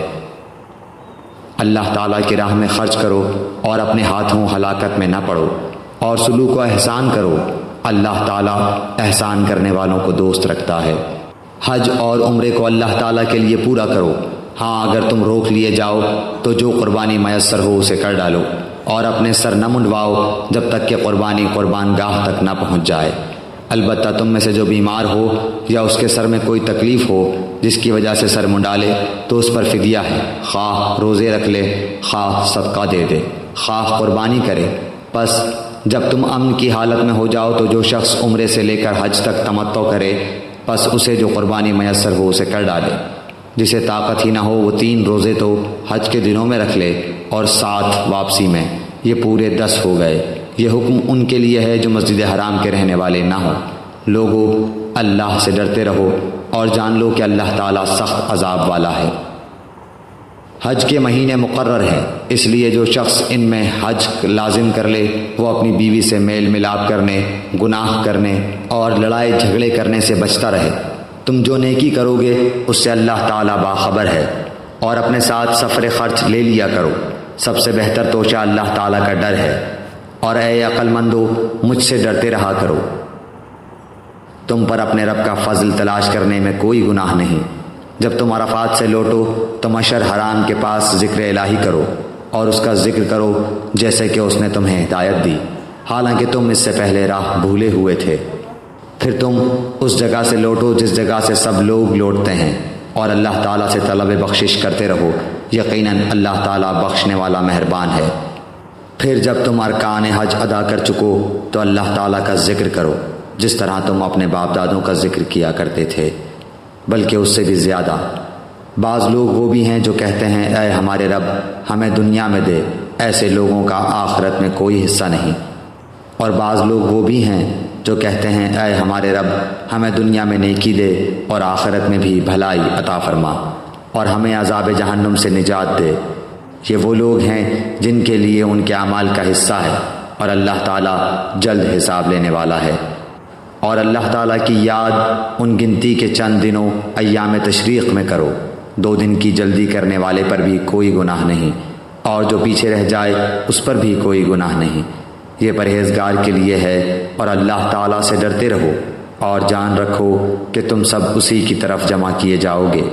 اللہ تعالیٰ کی راہ میں خرچ کرو اور اپنے ہاتھوں ہلاکت میں نہ پڑو، اور سلوک و احسان کرو، اللہ تعالیٰ احسان کرنے والوں کو دوست رکھتا ہے۔ حج اور عمرے کو اللہ تعالیٰ کے لیے پورا کرو۔ ہاں اگر تم روک لیے جاؤ تو جو قربانی میسر ہو اسے کر ڈالو، اور اپنے سر نہ منڈواؤ جب تک کہ قربانی قربان گاہ تک نہ پہنچ جائے۔ البتہ تم میں سے جو بیمار ہو یا اس کے سر میں کوئی تکلیف ہو جس کی وجہ سے سر منڈا لے تو اس پر فدیہ ہے، خواہ روزے رکھ لے، خواہ صدقہ دے دے، خواہ قربانی کرے۔ پس جب تم امن کی حالت میں ہو جاؤ تو جو شخص عمرے سے لے کر حج تک تمتع کرے پس اسے جو قربانی میسر ہو اسے کر ڈالے۔ جسے طاقت ہی نہ ہو وہ تین روزے تو حج کے دنوں میں رکھ لے اور سات واپسی میں، یہ پورے دس ہو گئے۔ یہ حکم ان کے لیے ہے جو مسجد حرام کے رہنے والے نہ ہوں۔ لوگو اللہ سے ڈرتے رہو اور جان لو کہ اللہ تعالیٰ سخت عذاب والا ہے۔ حج کے مہینے مقرر ہیں، اس لیے جو شخص ان میں حج لازم کر لے وہ اپنی بیوی سے میل ملاپ کرنے، گناہ کرنے اور لڑائی جھگڑے کرنے سے بچتا رہے۔ تم جو نیکی کرو گے اس سے اللہ تعالیٰ باخبر ہے، اور اپنے ساتھ سفر خرچ لے لیا کرو، سب سے بہتر توشہ اللہ تعالیٰ کا ڈر ہے۔ اور اے عقل مندو مجھ سے ڈرتے رہا کرو، تم پر اپنے رب کا فضل تلاش کرنے میں کوئی گناہ نہیں۔ جب تم عرفات سے لوٹو تو مشعر حرام کے پاس ذکر الہی کرو اور اس کا ذکر کرو جیسے کہ اس نے تمہیں ہدایت دی، حالانکہ تم اس سے پہلے راہ بھولے ہوئے تھے۔ پھر تم اس جگہ سے لوٹو جس جگہ سے سب لوگ لوٹتے ہیں، اور اللہ تعالیٰ سے طلب بخشش کرتے رہو، یقیناً اللہ تعالیٰ بخشنے والا مہربان ہے۔ پھر جب تم ارکان حج ادا کر چکو تو اللہ تعالیٰ کا ذکر کرو جس طرح تم اپنے باپ دادوں کا ذکر کیا کرتے تھے، بلکہ اس سے بھی زیادہ۔ بعض لوگ وہ بھی ہیں جو کہتے ہیں اے ہمارے رب ہمیں دنیا میں دے، ایسے لوگوں کا آخرت میں کوئی حصہ نہیں۔ اور بعض لوگ وہ بھی ہیں جو کہتے ہیں اے ہمارے رب ہمیں دنیا میں نیکی دے اور آخرت میں بھی بھلائی عطا فرما، اور ہمیں عذاب جہنم سے نجات دے۔ یہ وہ لوگ ہیں جن کے لیے ان کے اعمال کا حصہ ہے، اور اللہ تعالیٰ جلد حساب لینے والا ہے۔ اور اللہ تعالیٰ کی یاد ان گنتی کے چند دنوں ایام تشریق میں کرو، دو دن کی جلدی کرنے والے پر بھی کوئی گناہ نہیں، اور جو پیچھے رہ جائے اس پر بھی کوئی گناہ نہیں۔ یہ پرہیزگار کے لیے ہے، اور اللہ تعالیٰ سے ڈرتے رہو اور جان رکھو کہ تم سب اسی کی طرف جمع کیے جاؤ گے۔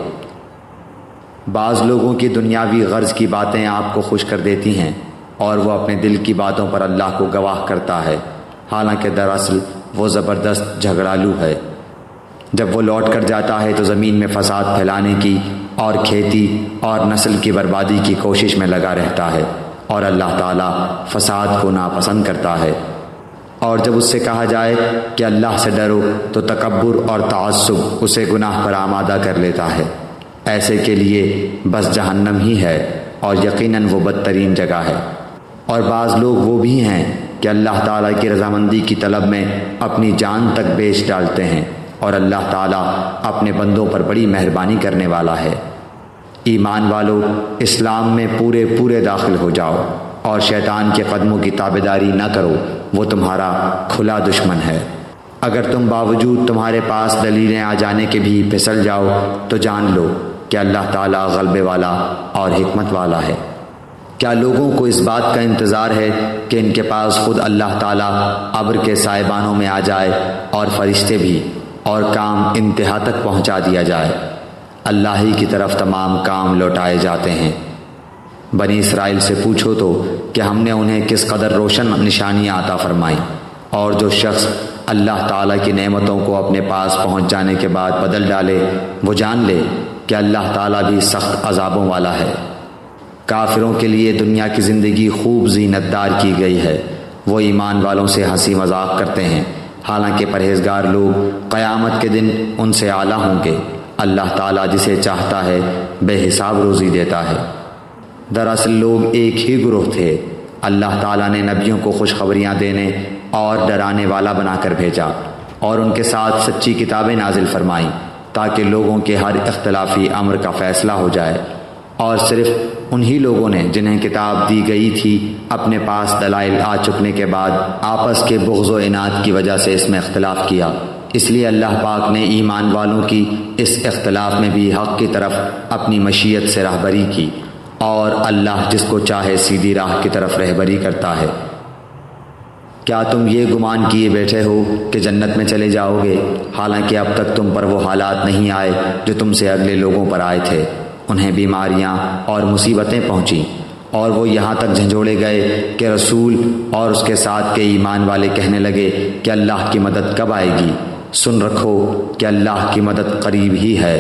بعض لوگوں کی دنیاوی غرض کی باتیں آپ کو خوش کر دیتی ہیں، اور وہ اپنے دل کی باتوں پر اللہ کو گواہ کرتا ہے، حالانکہ دراصل وہ زبردست جھگڑالو ہے۔ جب وہ لوٹ کر جاتا ہے تو زمین میں فساد پھیلانے کی اور کھیتی اور نسل کی بربادی کی کوشش میں لگا رہتا ہے، اور اللہ تعالیٰ فساد کو ناپسند کرتا ہے۔ اور جب اس سے کہا جائے کہ اللہ سے ڈرو تو تکبر اور تعصب اسے گناہ پر آمادہ کر لیتا ہے۔ ایسے کے لیے بس جہنم ہی ہے، اور یقیناً وہ بدترین جگہ ہے۔ اور بعض لوگ وہ بھی ہیں کہ اللہ تعالیٰ کی رضامندی کی طلب میں اپنی جان تک بیچ ڈالتے ہیں، اور اللہ تعالیٰ اپنے بندوں پر بڑی مہربانی کرنے والا ہے۔ ایمان والو اسلام میں پورے پورے داخل ہو جاؤ، اور شیطان کے قدموں کی تابعداری نہ کرو، وہ تمہارا کھلا دشمن ہے۔ اگر تم باوجود تمہارے پاس دلیلیں آ جانے کے بھی پھسل جاؤ تو جان لو کہ اللہ تعالیٰ غلبے والا اور حکمت والا ہے۔ کیا لوگوں کو اس بات کا انتظار ہے کہ ان کے پاس خود اللہ تعالیٰ ابر کے سائبانوں میں آ جائے اور فرشتے بھی، اور کام انتہا تک پہنچا دیا جائے؟ اللہ ہی کی طرف تمام کام لوٹائے جاتے ہیں۔ بنی اسرائیل سے پوچھو تو کہ ہم نے انہیں کس قدر روشن نشانیاں عطا فرمائیں، اور جو شخص اللہ تعالیٰ کی نعمتوں کو اپنے پاس پہنچ جانے کے بعد بدل ڈالے وہ جان لے کہ اللہ تعالیٰ بھی سخت عذابوں والا ہے۔ کافروں کے لیے دنیا کی زندگی خوب زینت دار کی گئی ہے، وہ ایمان والوں سے ہنسی مذاق کرتے ہیں، حالانکہ پرہیزگار لوگ قیامت کے دن ان سے اعلیٰ ہوں گے۔ اللہ تعالیٰ جسے چاہتا ہے بے حساب روزی دیتا ہے۔ دراصل لوگ ایک ہی گروہ تھے، اللہ تعالیٰ نے نبیوں کو خوشخبریاں دینے اور ڈرانے والا بنا کر بھیجا، اور ان کے ساتھ سچی کتابیں نازل فرمائیں تاکہ لوگوں کے ہر اختلافی امر کا فیصلہ ہو جائے۔ اور صرف انہی لوگوں نے جنہیں کتاب دی گئی تھی اپنے پاس دلائل آ چکنے کے بعد آپس کے بغض و عناد کی وجہ سے اس میں اختلاف کیا۔ اس لیے اللہ پاک نے ایمان والوں کی اس اختلاف میں بھی حق کی طرف اپنی مشیت سے راہبری کی، اور اللہ جس کو چاہے سیدھی راہ کی طرف رہبری کرتا ہے۔ کیا تم یہ گمان کیے بیٹھے ہو کہ جنت میں چلے جاؤ گے، حالانکہ اب تک تم پر وہ حالات نہیں آئے جو تم سے اگلے لوگوں پر آئے تھے؟ انہیں بیماریاں اور مصیبتیں پہنچیں، اور وہ یہاں تک جھنجھوڑے گئے کہ رسول اور اس کے ساتھ کے ایمان والے کہنے لگے کہ اللہ کی مدد کب آئے گی؟ سن رکھو کہ اللہ کی مدد قریب ہی ہے۔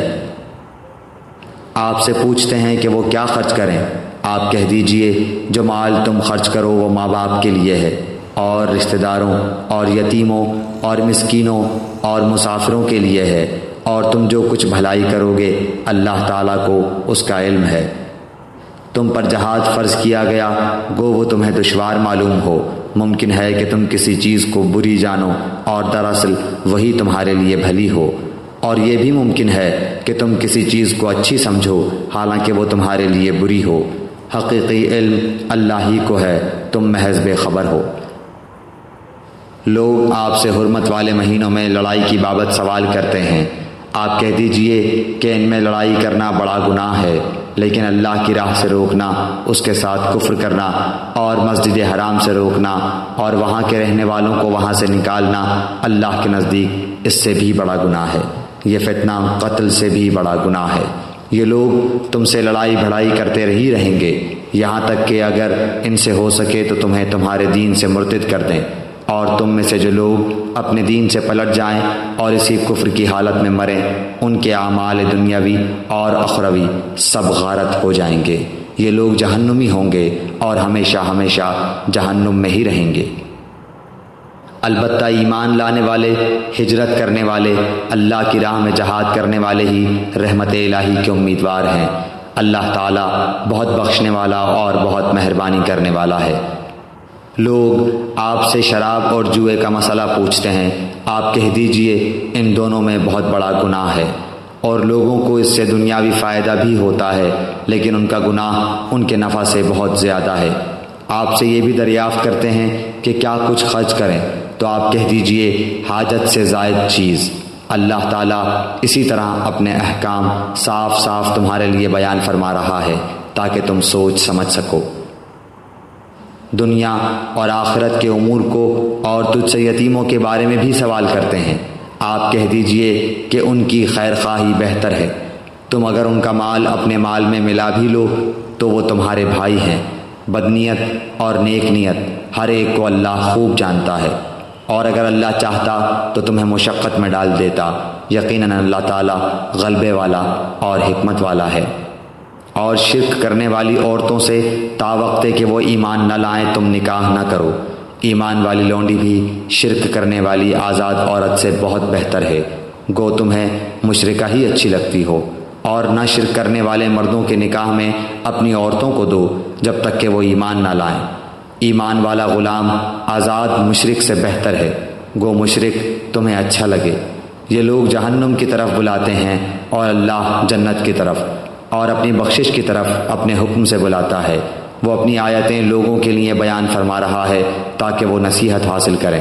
آپ سے پوچھتے ہیں کہ وہ کیا خرچ کریں؟ آپ کہہ دیجئے جو مال تم خرچ کرو وہ ماں باپ کے لیے ہے، اور رشتہ داروں اور یتیموں اور مسکینوں اور مسافروں کے لیے ہے، اور تم جو کچھ بھلائی کرو گے اللہ تعالیٰ کو اس کا علم ہے۔ تم پر جہاد فرض کیا گیا، گو وہ تمہیں دشوار معلوم ہو، ممکن ہے کہ تم کسی چیز کو بری جانو اور دراصل وہی تمہارے لیے بھلی ہو، اور یہ بھی ممکن ہے کہ تم کسی چیز کو اچھی سمجھو حالانکہ وہ تمہارے لیے بری ہو۔ حقیقی علم اللہ ہی کو ہے، تم محض بے خبر ہو۔ لوگ آپ سے حرمت والے مہینوں میں لڑائی کی بابت سوال کرتے ہیں۔ آپ کہہ دیجئے کہ ان میں لڑائی کرنا بڑا گناہ ہے، لیکن اللہ کی راہ سے روکنا، اس کے ساتھ کفر کرنا اور مسجد حرام سے روکنا اور وہاں کے رہنے والوں کو وہاں سے نکالنا اللہ کے نزدیک اس سے بھی بڑا گناہ ہے۔ یہ فتنہ قتل سے بھی بڑا گناہ ہے۔ یہ لوگ تم سے لڑائی بھڑائی کرتے رہی رہیں گے، یہاں تک کہ اگر ان سے ہو سکے تو تمہیں تمہارے دین سے مرتد کر دیں، اور تم میں سے جو لوگ اپنے دین سے پلٹ جائیں اور اسی کفر کی حالت میں مریں، ان کے اعمال دنیاوی اور اخروی سب غارت ہو جائیں گے۔ یہ لوگ جہنمی ہوں گے اور ہمیشہ ہمیشہ جہنم میں ہی رہیں گے۔ البتہ ایمان لانے والے، ہجرت کرنے والے، اللہ کی راہ میں جہاد کرنے والے ہی رحمت الہی کے امیدوار ہیں۔ اللہ تعالیٰ بہت بخشنے والا اور بہت مہربانی کرنے والا ہے۔ لوگ آپ سے شراب اور جوئے کا مسئلہ پوچھتے ہیں۔ آپ کہہ دیجئے ان دونوں میں بہت بڑا گناہ ہے، اور لوگوں کو اس سے دنیاوی فائدہ بھی ہوتا ہے، لیکن ان کا گناہ ان کے نفع سے بہت زیادہ ہے۔ آپ سے یہ بھی دریافت کرتے ہیں کہ کیا کچھ خرچ کریں، تو آپ کہہ دیجئے حاجت سے زائد چیز۔ اللہ تعالیٰ اسی طرح اپنے احکام صاف صاف تمہارے لیے بیان فرما رہا ہے تاکہ تم سوچ سمجھ سکو۔ دنیا اور آخرت کے امور کو اور تجھ سے یتیموں کے بارے میں بھی سوال کرتے ہیں۔ آپ کہہ دیجئے کہ ان کی خیر خواہی بہتر ہے۔ تم اگر ان کا مال اپنے مال میں ملا بھی لو تو وہ تمہارے بھائی ہیں۔ بدنیت اور نیک نیت ہر ایک کو اللہ خوب جانتا ہے، اور اگر اللہ چاہتا تو تمہیں مشقت میں ڈال دیتا۔ یقیناً اللہ تعالیٰ غلبے والا اور حکمت والا ہے۔ اور شرک کرنے والی عورتوں سے تا وقت کہ وہ ایمان نہ لائیں تم نکاح نہ کرو۔ ایمان والی لونڈی بھی شرک کرنے والی آزاد عورت سے بہت بہتر ہے، گو تمہیں مشرکہ ہی اچھی لگتی ہو۔ اور نہ شرک کرنے والے مردوں کے نکاح میں اپنی عورتوں کو دو جب تک کہ وہ ایمان نہ لائیں۔ ایمان والا غلام آزاد مشرک سے بہتر ہے، گو مشرک تمہیں اچھا لگے۔ یہ لوگ جہنم کی طرف بلاتے ہیں اور اللہ جنت کی طرف، اور اپنی بخشش کی طرف اپنے حکم سے بلاتا ہے۔ وہ اپنی آیتیں لوگوں کے لیے بیان فرما رہا ہے تاکہ وہ نصیحت حاصل کریں۔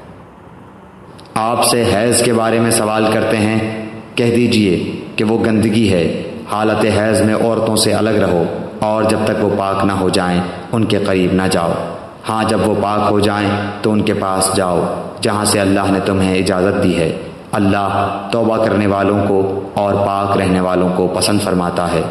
آپ سے حیض کے بارے میں سوال کرتے ہیں۔ کہہ دیجئے کہ وہ گندگی ہے، حالت حیض میں عورتوں سے الگ رہو، اور جب تک وہ پاک نہ ہو جائیں ان کے قریب نہ جاؤ۔ ہاں جب وہ پاک ہو جائیں تو ان کے پاس جاؤ جہاں سے اللہ نے تمہیں اجازت دی ہے۔ اللہ توبہ کرنے والوں کو اور پاک رہنے والوں کو پسند فرماتا ہے۔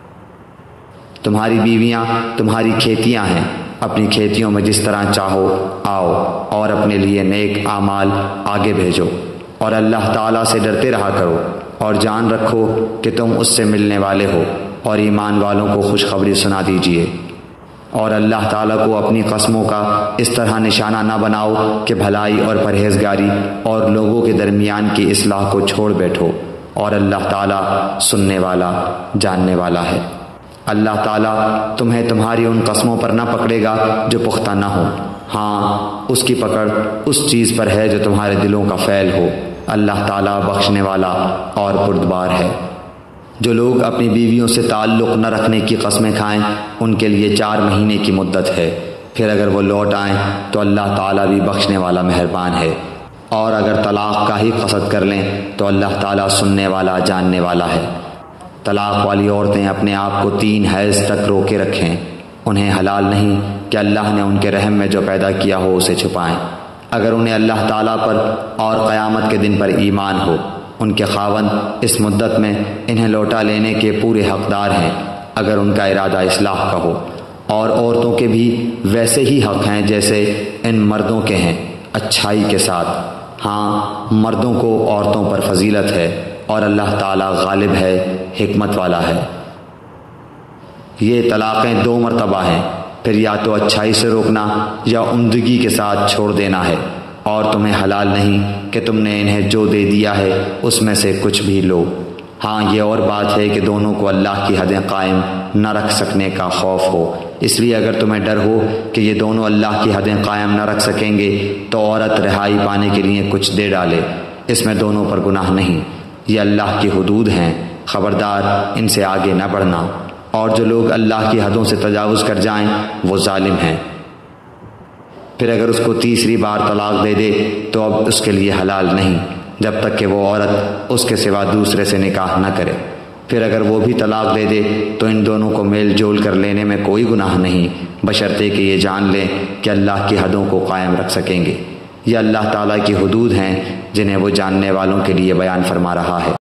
تمہاری بیویاں تمہاری کھیتیاں ہیں، اپنی کھیتیوں میں جس طرح چاہو آؤ، اور اپنے لیے نیک اعمال آگے بھیجو، اور اللہ تعالیٰ سے ڈرتے رہا کرو، اور جان رکھو کہ تم اس سے ملنے والے ہو، اور ایمان والوں کو خوشخبری سنا دیجیے۔ اور اللہ تعالیٰ کو اپنی قسموں کا اس طرح نشانہ نہ بناؤ کہ بھلائی اور پرہیزگاری اور لوگوں کے درمیان کی اصلاح کو چھوڑ بیٹھو، اور اللہ تعالیٰ سننے والا جاننے والا ہے۔ اللہ تعالیٰ تمہیں تمہاری ان قسموں پر نہ پکڑے گا جو پختہ نہ ہو، ہاں اس کی پکڑ اس چیز پر ہے جو تمہارے دلوں کا فعل ہو۔ اللہ تعالیٰ بخشنے والا اور بردبار ہے۔ جو لوگ اپنی بیویوں سے تعلق نہ رکھنے کی قسمیں کھائیں ان کے لیے چار مہینے کی مدت ہے، پھر اگر وہ لوٹ آئیں تو اللہ تعالیٰ بھی بخشنے والا مہربان ہے، اور اگر طلاق کا ہی قصد کر لیں تو اللہ تعالیٰ سننے والا جاننے والا ہے۔ طلاق والی عورتیں اپنے آپ کو تین حیض تک روکے رکھیں، انہیں حلال نہیں کہ اللہ نے ان کے رحم میں جو پیدا کیا ہو اسے چھپائیں۔ اگر انہیں اللہ تعالیٰ پر اور قیامت کے دن پر ایمان ہو، ان کے خاوند اس مدت میں انہیں لوٹا لینے کے پورے حقدار ہیں اگر ان کا ارادہ اصلاح کا ہو، اور عورتوں کے بھی ویسے ہی حق ہیں جیسے ان مردوں کے ہیں، اچھائی کے ساتھ۔ ہاں، مردوں کو عورتوں پر فضیلت ہے اور اللہ تعالیٰ غالب ہے، حکمت والا ہے۔ یہ طلاقیں دو مرتبہ ہیں، پھر یا تو اچھائی سے روکنا یا عمدگی کے ساتھ چھوڑ دینا ہے، اور تمہیں حلال نہیں کہ تم نے انہیں جو دے دیا ہے اس میں سے کچھ بھی لو۔ ہاں، یہ اور بات ہے کہ دونوں کو اللہ کی حدیں قائم نہ رکھ سکنے کا خوف ہو، اس لیے اگر تمہیں ڈر ہو کہ یہ دونوں اللہ کی حدیں قائم نہ رکھ سکیں گے تو عورت رہائی پانے کے لیے کچھ دے ڈالے، اس میں دونوں پر گناہ نہیں۔ یہ اللہ کی حدود ہیں، خبردار ان سے آگے نہ بڑھنا، اور جو لوگ اللہ کی حدوں سے تجاوز کر جائیں وہ ظالم ہیں۔ پھر اگر اس کو تیسری بار طلاق دے دے تو اب اس کے لیے حلال نہیں جب تک کہ وہ عورت اس کے سوا دوسرے سے نکاح نہ کرے۔ پھر اگر وہ بھی طلاق دے دے تو ان دونوں کو میل جول کر لینے میں کوئی گناہ نہیں، بشرطے کہ یہ جان لیں کہ اللہ کی حدوں کو قائم رکھ سکیں گے۔ یہ اللہ تعالیٰ کی حدود ہیں جنہیں وہ جاننے والوں کے لیے بیان فرما رہا ہے۔